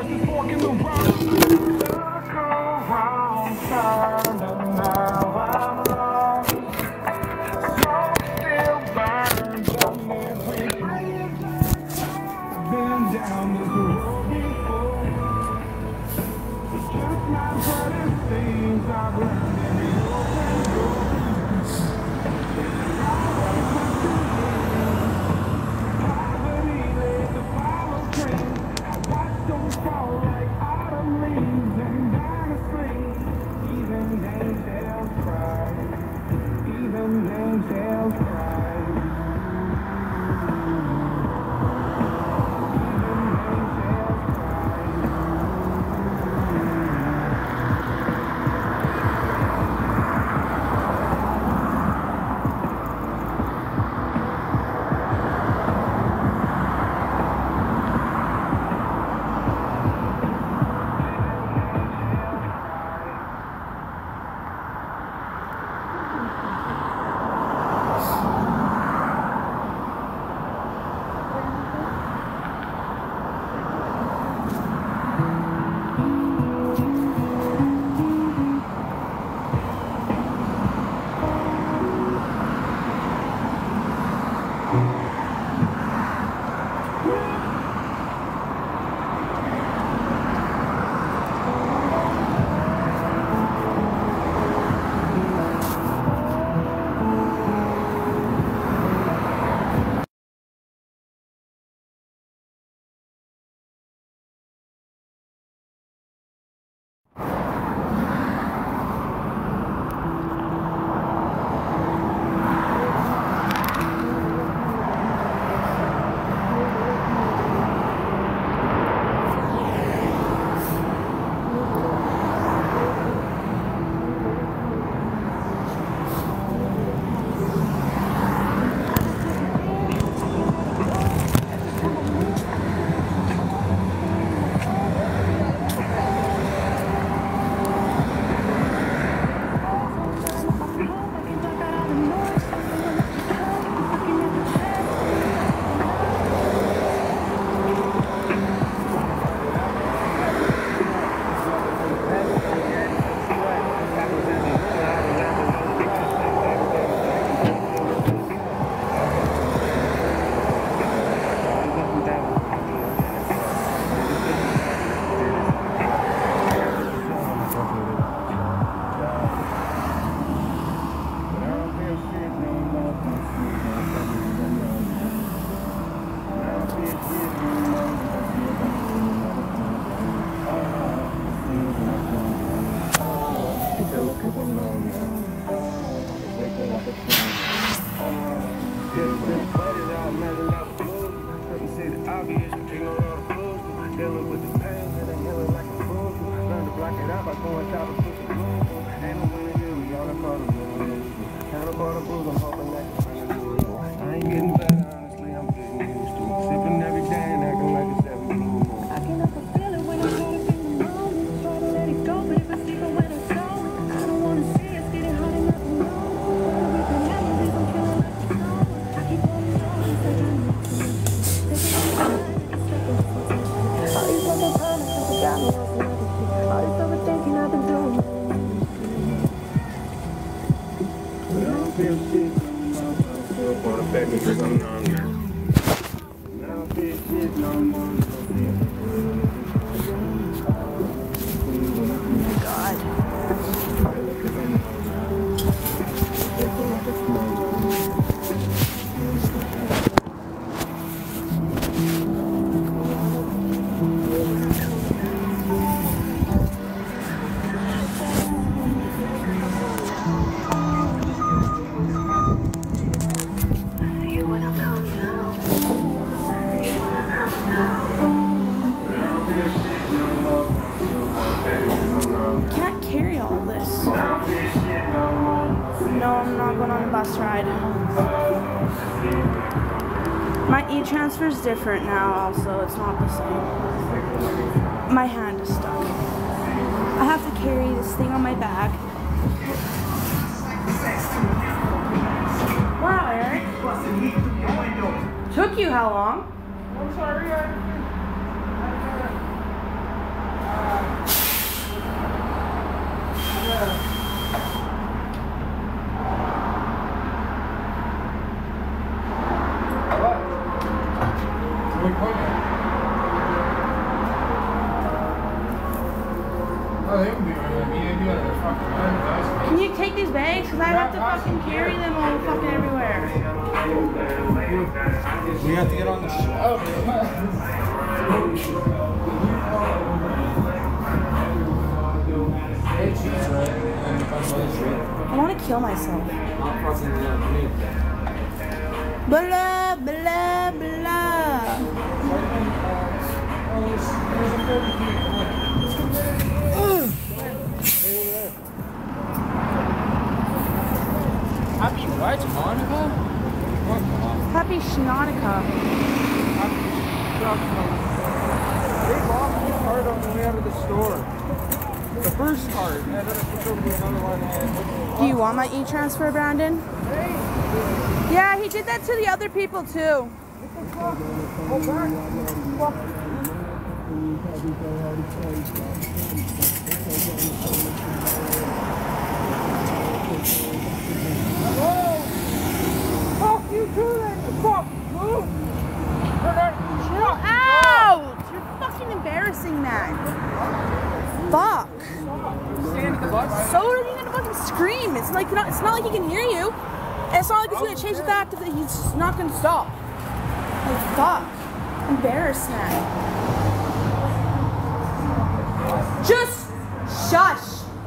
horses walking the road. Look around, turn and now I'm lost. Smoke still burns on every place. Been down this road before. It's just not what it seems. I've learned every open door. Poverty led to follow dreams. I watch them fall like autumn leaves and down the street. Even angels cry. Even angels cry. Can't carry all this. No, I'm not going on a bus ride. My e-transfer is different now also, it's not the same. My hand is stuck. I have to carry this thing on my back. Wow, Eric. Took you how long? I'm sorry, Oh, they would be running me. They'd be out of their fucking mind, guys. Can you take these bags? Because I have to fucking carry them all fucking everywhere. We have to get on the show. I want to kill myself. Blah, blah, blah. Happy what, Monica? Happy Schnonica. They lost the card on the way out of the store. The first card, and then I switched over to another one. And Do you want my e-transfer, Brandon? Yeah, he did that to the other people too. Go back. Fuck you too then. Fuck. Move. Chill out! You're fucking embarrassing, man. Fuck. So are you gonna fucking scream? It's not like he can hear you. And it's not like it's gonna change the fact that he's just not gonna stop. Like fuck. Embarrassed, man. Just shush.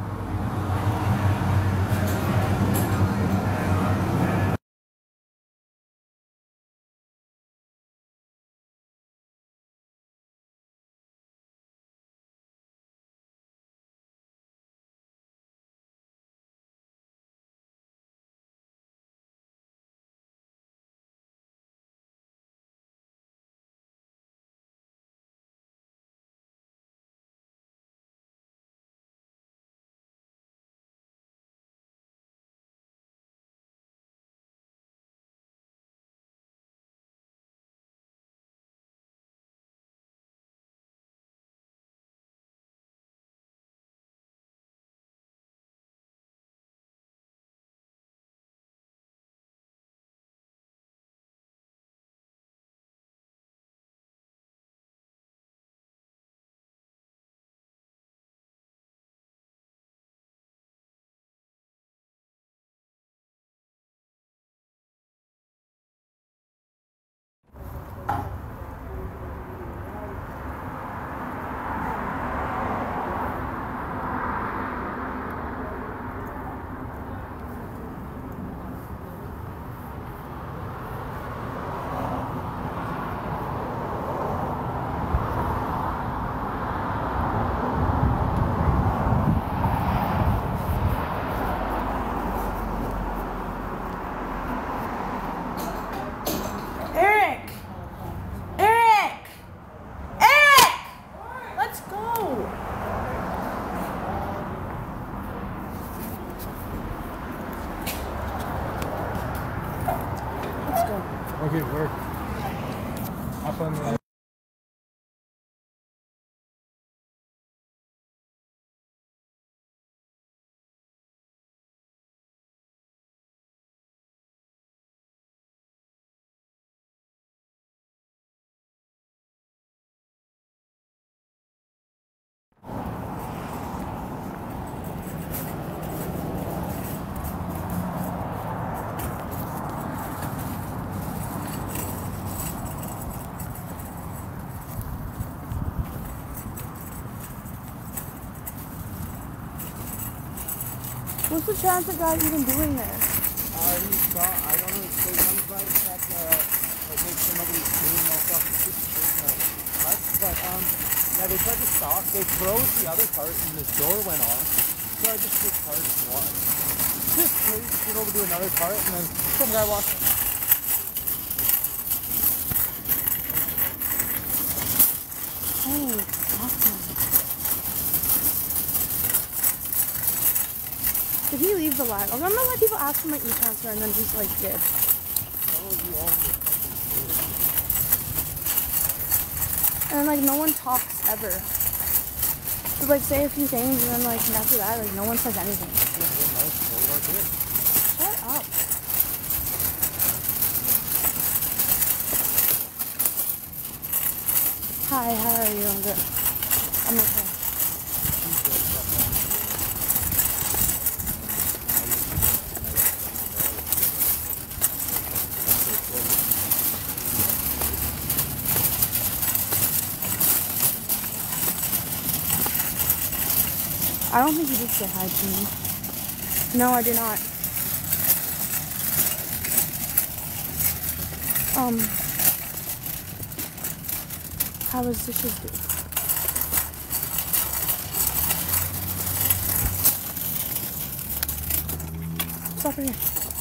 Okay, work. Up on the... What's the chance of God even doing this? He saw, I don't know, they one guy that like make sure nobody's doing no fucking nuts, but yeah, they tried to stop, they froze the other cart and this door went off, so I just took cart and walked. Just crazy, get over to another cart and then some guy walked. Oh, awesome. Did he leave the line? I don't know why people ask for my e-transfer and then he's like, did. And then like no one talks ever. So like say a few things and then like after that like no one says anything. Shut up. Hi, how are you? I'm good. I'm okay. I don't think you did say hi to me. No, I did not. How was dishes due? Stop right here.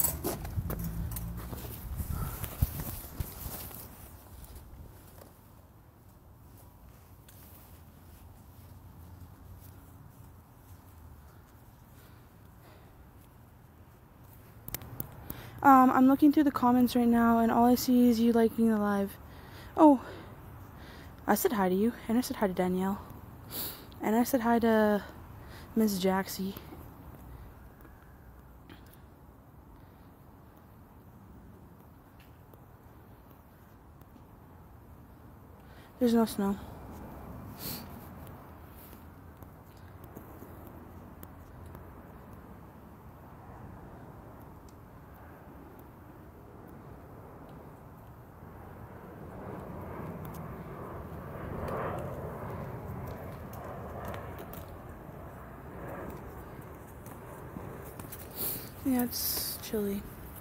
I'm looking through the comments right now, and all I see is you liking the live. Oh, I said hi to you, and I said hi to Danielle, and I said hi to Miss Jaxie. There's no snow. Yeah, it's chilly.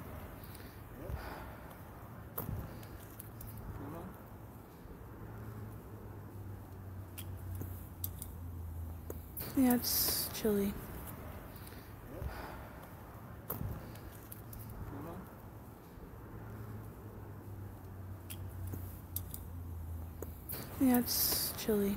Yeah, it's chilly. Yeah, it's chilly.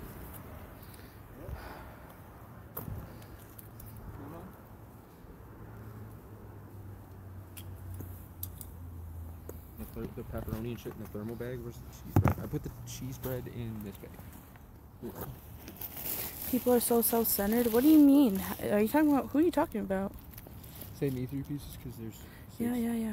The pepperoni and shit in the thermal bag versus the cheese bread. I put the cheese bread in this bag. People are so self-centered. What do you mean? Are you talking about, who are you talking about? Save me 3 pieces because there's 6. Yeah.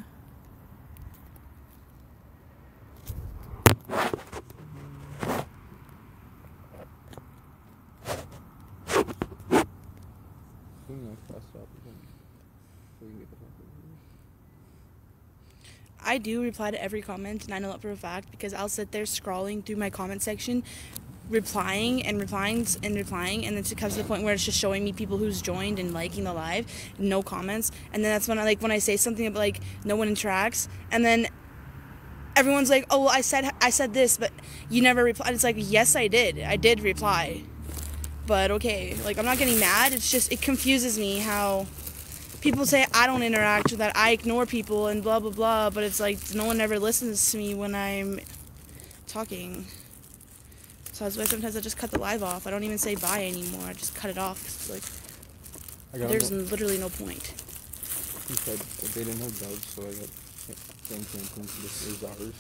I do reply to every comment, and I know that for a fact because I'll sit there scrolling through my comment section, replying, and then it comes to the point where it's just showing me people who's joined and liking the live, no comments, and then that's when I say something about like no one interacts, and then everyone's like, oh, well, I said this, but you never replied. It's like, yes, I did reply, but okay, like I'm not getting mad. It's just it confuses me how people say I don't interact with that, I ignore people and blah blah blah, but it's like no one ever listens to me when I'm talking. So that's why sometimes I just cut the live off. I don't even say bye anymore. I just cut it off. It's like there's literally no point. He said they didn't have doves, so I got same thing. This is ours.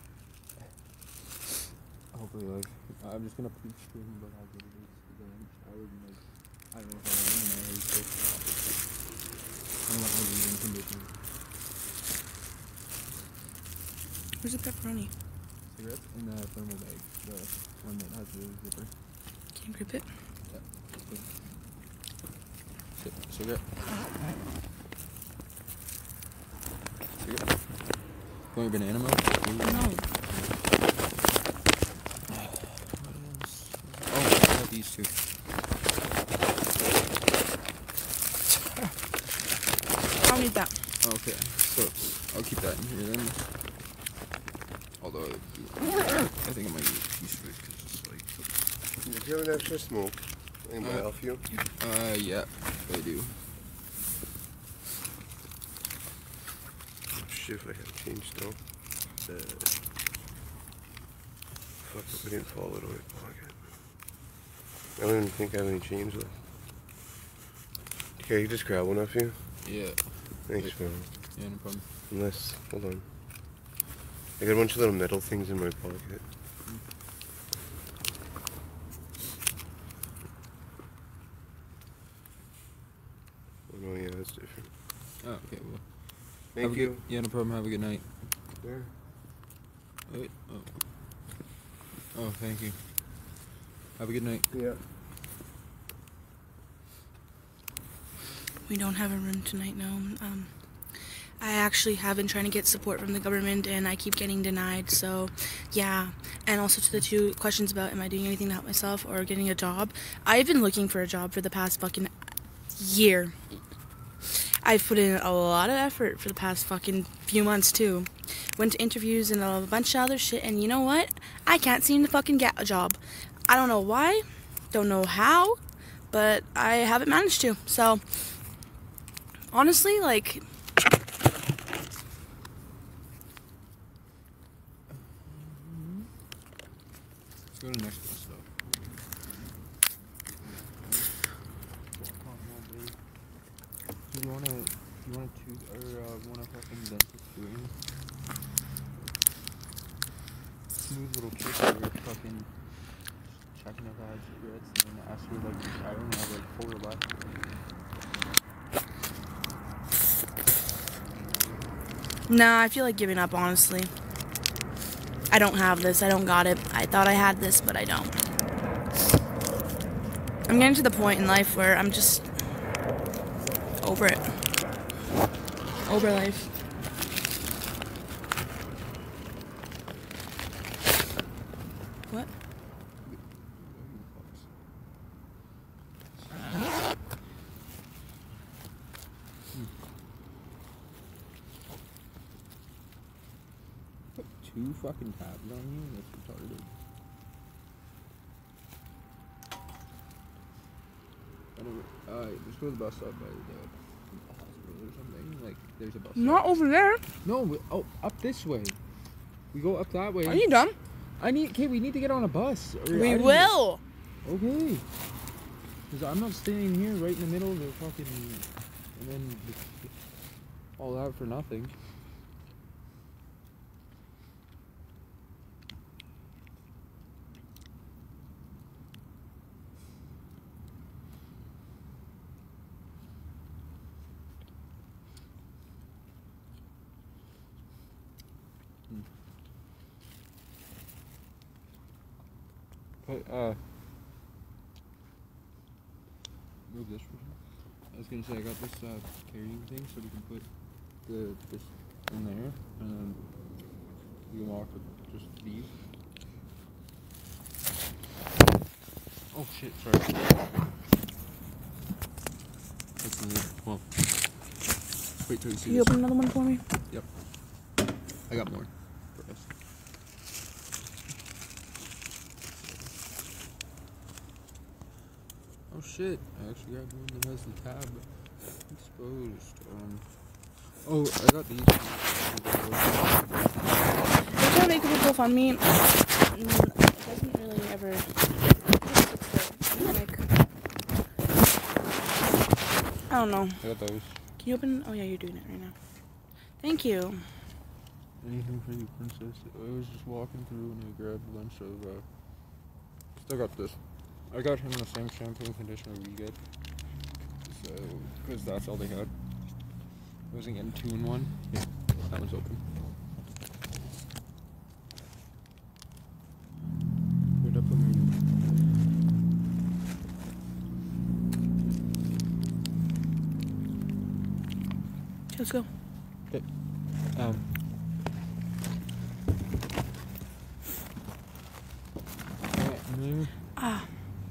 Hopefully, like I'm just gonna preach to him about how good it is to go in the shower and like I don't know how I am now. I want my reading conditions. Where's the pepperoni? Cigarette in the thermal bag, the one that has the zipper. Can you grip it? Yeah. Cigarette. Cigarette. You want your banana milk? No. What else? Oh, I got these two. I don't need that. Okay, so I'll keep that in here then. Although I think I might use a piece of it because it's like. Do you have an extra smoke? Anybody help you? Yeah, I do. Oh shit, if I have change still. Fuck, I didn't fall out of my pocket. I don't even think I have any change left. Okay, you just grab one off you? Yeah. Thanks, bro. Yeah, no problem. Unless, hold on. I got a bunch of little metal things in my pocket. Oh no, yeah, that's different. Oh, okay, well. Thank you. Yeah, no problem. Have a good night. There. Wait, oh, thank you. Have a good night. Yeah. We don't have a room tonight, no. I actually have been trying to get support from the government, and I keep getting denied, so yeah. And also to the 2 questions about am I doing anything to help myself or getting a job. I've been looking for a job for the past fucking year. I've put in a lot of effort for the past fucking few months too. Went to interviews and a bunch of other shit, and you know what? I can't seem to fucking get a job. I don't know why, don't know how, but I haven't managed to. So, honestly, like... Let's go to the next one, stuff. Do you wanna toot or wanna fucking dentist doing? Smooth little trick where you're fucking checking if I had cigarettes and then ask her like I only have like 4 left. Nah, I feel like giving up, honestly. I don't have this. I don't got it. I thought I had this, but I don't. I'm getting to the point in life where I'm just over it. Over life. What? Put 2 fucking tabs on you? That's retarded. Anyway, just go to the bus stop by the hospital or something. Like, there's a bus stop. Not over there. No, up this way. We go up that way. Are you dumb? We need to get on a bus. We will. Okay. Because I'm not staying here right in the middle of the fucking... And then all out for nothing. But, move this for sure. I was gonna say, I got this, carrying thing so we can put this in there, and then you can walk with just these. Oh shit, sorry. That's the need. Well, wait till you see Can you this. open another one for me? Yep. I got more for us. Oh shit, I actually grabbed one that has the tab exposed. Oh, I got these. Every time I make people fun me, it doesn't really ever... I don't know. I got those. Can you open... Oh yeah, you're doing it right now. Thank you. Anything for you, princess? I was just walking through and I grabbed a bunch of, still got this. I got him the same shampoo and conditioner we get. So, because that's all they had. I wasn't getting 2 in 1. Yeah, that one's open. Where'd I put my... Let's go. Okay. Ah.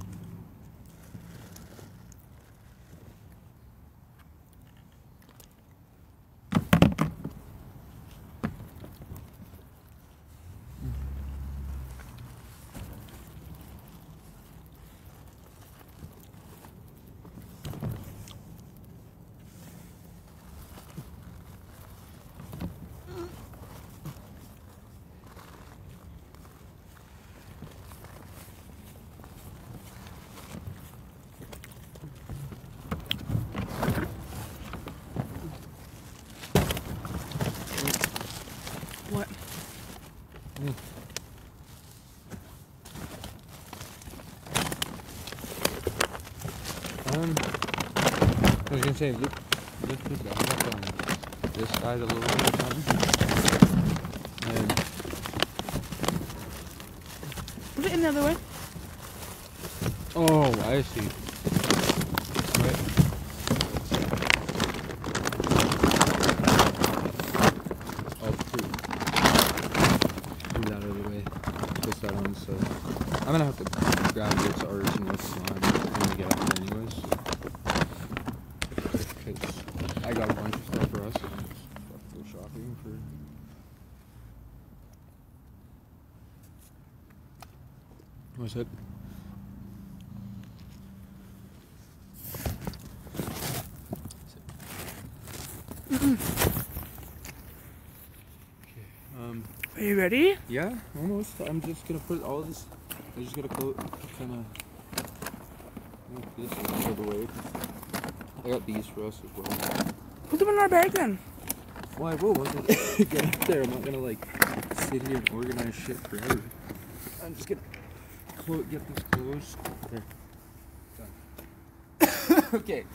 What? I was gonna say, lift this down on this side a little bit or something. And put it in the other way. oh, I see. Right. Oh, true. Move that out of the way. Twist that on, so I'm gonna have to grab this ours and lift mine when we get up there anyways. What's that? Are you ready? Yeah, almost. I'm just gonna put all this. I just gotta kind of move this out of the way. I got these for us as well. Put them in our bag then. Well, I will once I get up there. I'm not gonna like sit here and organize shit forever. I'm just gonna get this closed. There. Done. Okay.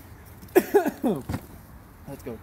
Let's go.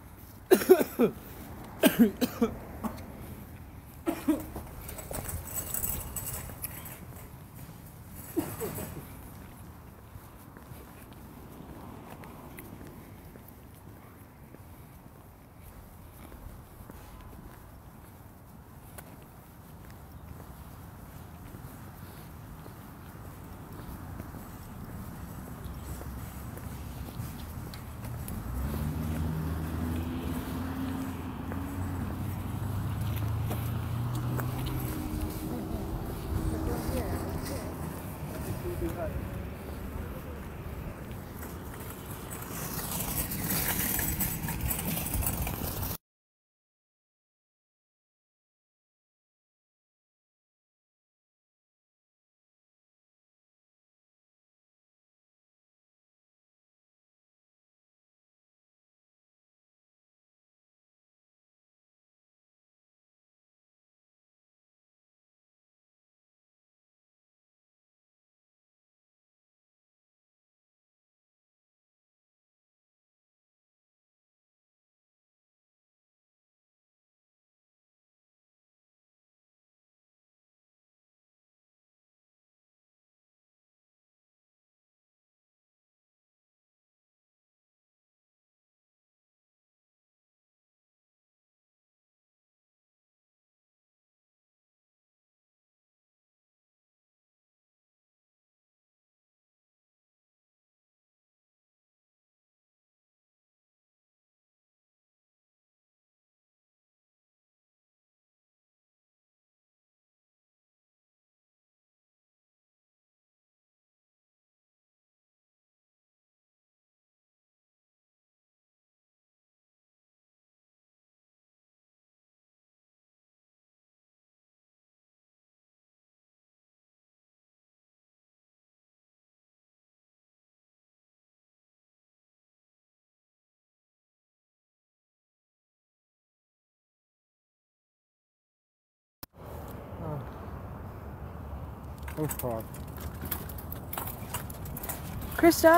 Oh fuck. Krista?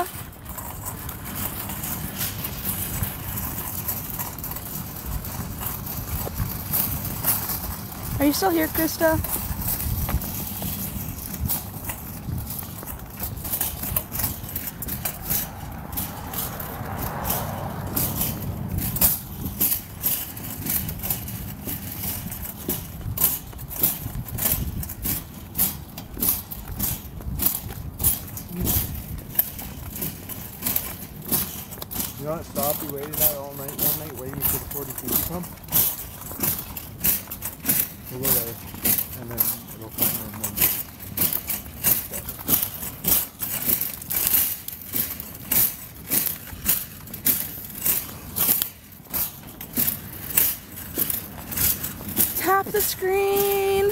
Are you still here, Krista? You want to stop? We waited out all night, one night waiting for the 40-50 pump. We'll go there, and then it'll come and then. Tap the screen.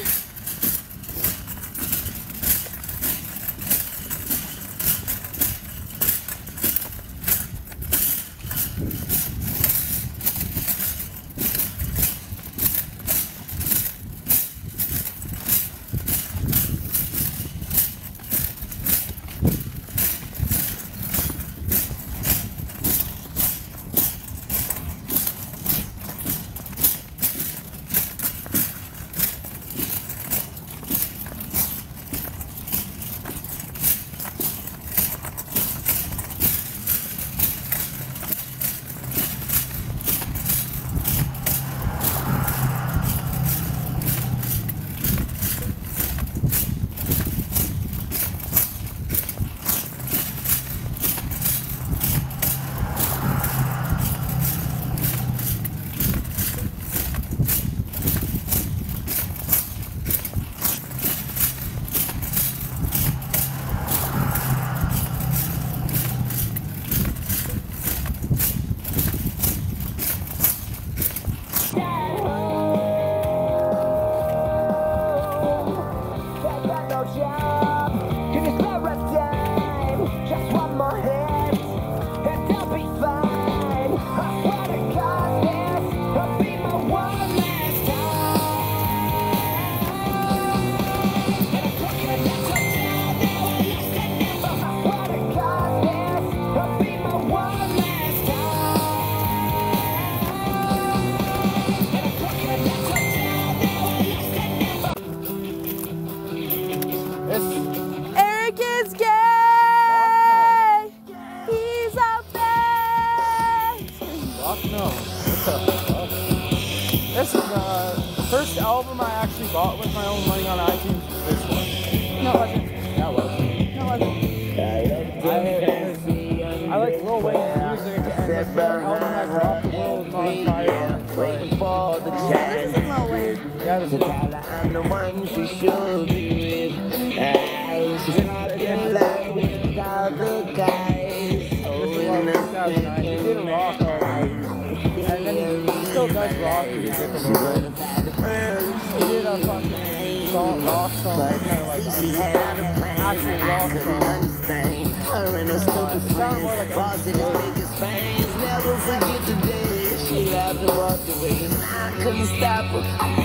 I like Lil Wayne's music, and this album that dropped, The World is on Fire. Waiting for the chance. Yeah, this is I'm the one she should be with. She's not in love with other guys. Oh, in the he did a rock and then he still does rock in a different way. He did a fucking song, rock song, kind of like actual rock song. It sounded more like never forget the day she laughed and walked away. I couldn't stop her.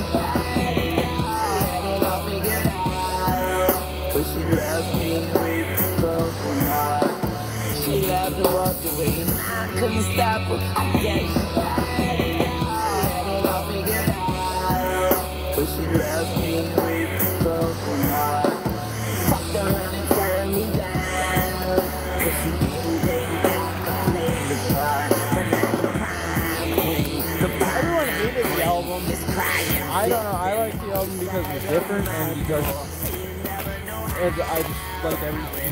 But she left me with a broken heart. She laughed and walked away. I couldn't stop her. But she left me with a broken heart. Fucked around and turned me down. But she didn't take the part. Everyone hated the album. I don't know, I like the album because it's different and because I just like everything.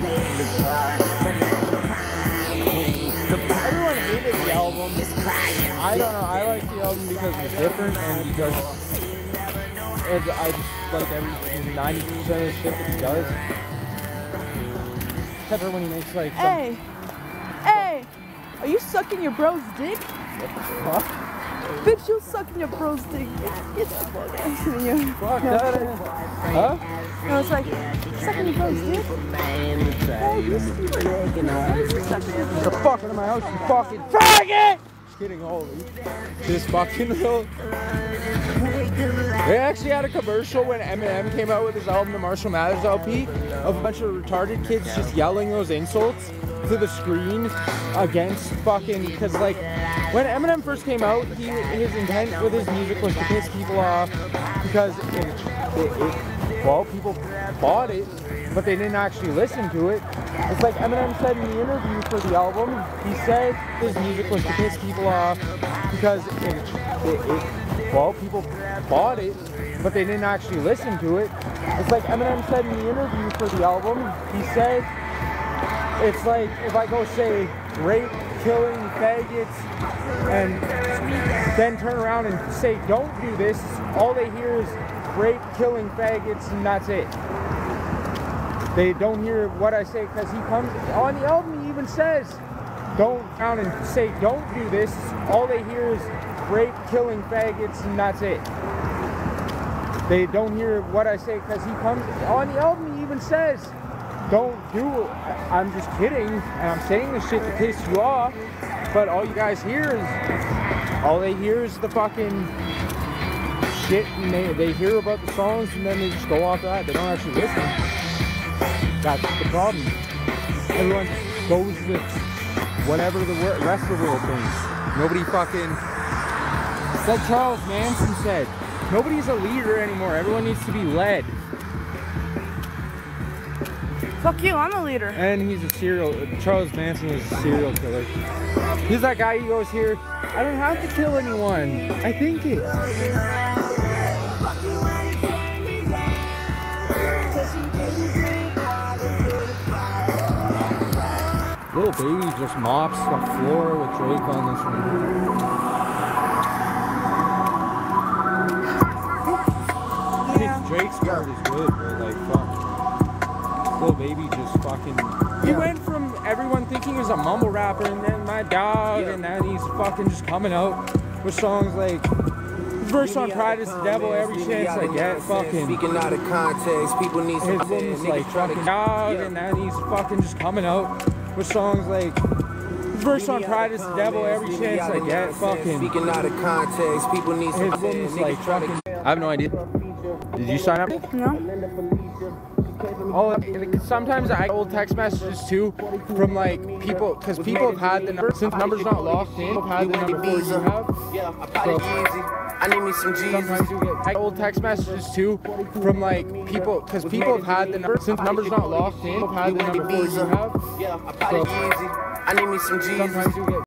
Everyone hated the album. I don't know, I like the album because it's different and because I just like everything, 90% of the shit that he does. Except for when he makes like Hey! Hey! Are you sucking your bro's dick? What? Bitch, you sucking your bro's dick. Get the fuck out of here. Fuck that. Huh? I was like, sucking your bro's dick? Hey, you stupid. Why is you sucking your Get the fuck out of my house, you fucking faggot! Just kidding, holy. This fucking real. They actually had a commercial when Eminem came out with his album, the Marshall Mathers LP, of a bunch of retarded kids just yelling those insults to the screen against fucking, because like when Eminem first came out, his intent with his music was to piss people off because well, people bought it, but they didn't actually listen to it. It's like Eminem said in the interview for the album, he said his music was to piss people off because well, people bought it, but they didn't actually listen to it. It's like Eminem said in the interview for the album, he said, it's like if I go say rape, killing, faggots, and then turn around and say don't do this, all they hear is rape, killing, faggots, and that's it. They don't hear what I say because he comes on the album, he even says don't down and say don't do this, all they hear is rape, killing, faggots, and that's it. They don't hear what I say because he comes on the album, he even says don't do it. I'm just kidding, and I'm saying this shit to piss you off, but all you guys hear is, all they hear is the fucking shit, and they hear about the songs, and then they just go off that. They don't actually listen. That's the problem. Everyone goes with whatever the rest of the world thinks. Nobody fucking, it's like Charles Manson said, nobody's a leader anymore. Everyone needs to be led. Fuck you, I'm a leader. And he's a Charles Manson was a serial killer. He's that guy who goes here, I don't have to kill anyone. I think it. Little Baby just mops the floor with Drake on this one. I think Drake's part is good, but like, fuck. Little Baby just fucking, he went from everyone thinking he was a mumble rapper and then my dog, and then he's fucking just coming out with songs like verse on Pride is the Devil, every chance I get, fucking speaking out of context, people need some his woman's like fucking dog, and then he's fucking just coming out with songs like verse on Pride is the Devil, every chance I get, fucking speaking out of context, people need some his woman's like fucking, I have no idea. Did you sign up? No. Oh, sometimes I get old text messages too from like people, because people have had the number, since the number's not locked in, people have had the number before you have. So I need me some G's. Sometimes you get old text messages too from like people, because people have had the number, since the number's not locked in, people have had the number before you have. So I need me some G's. Sometimes you get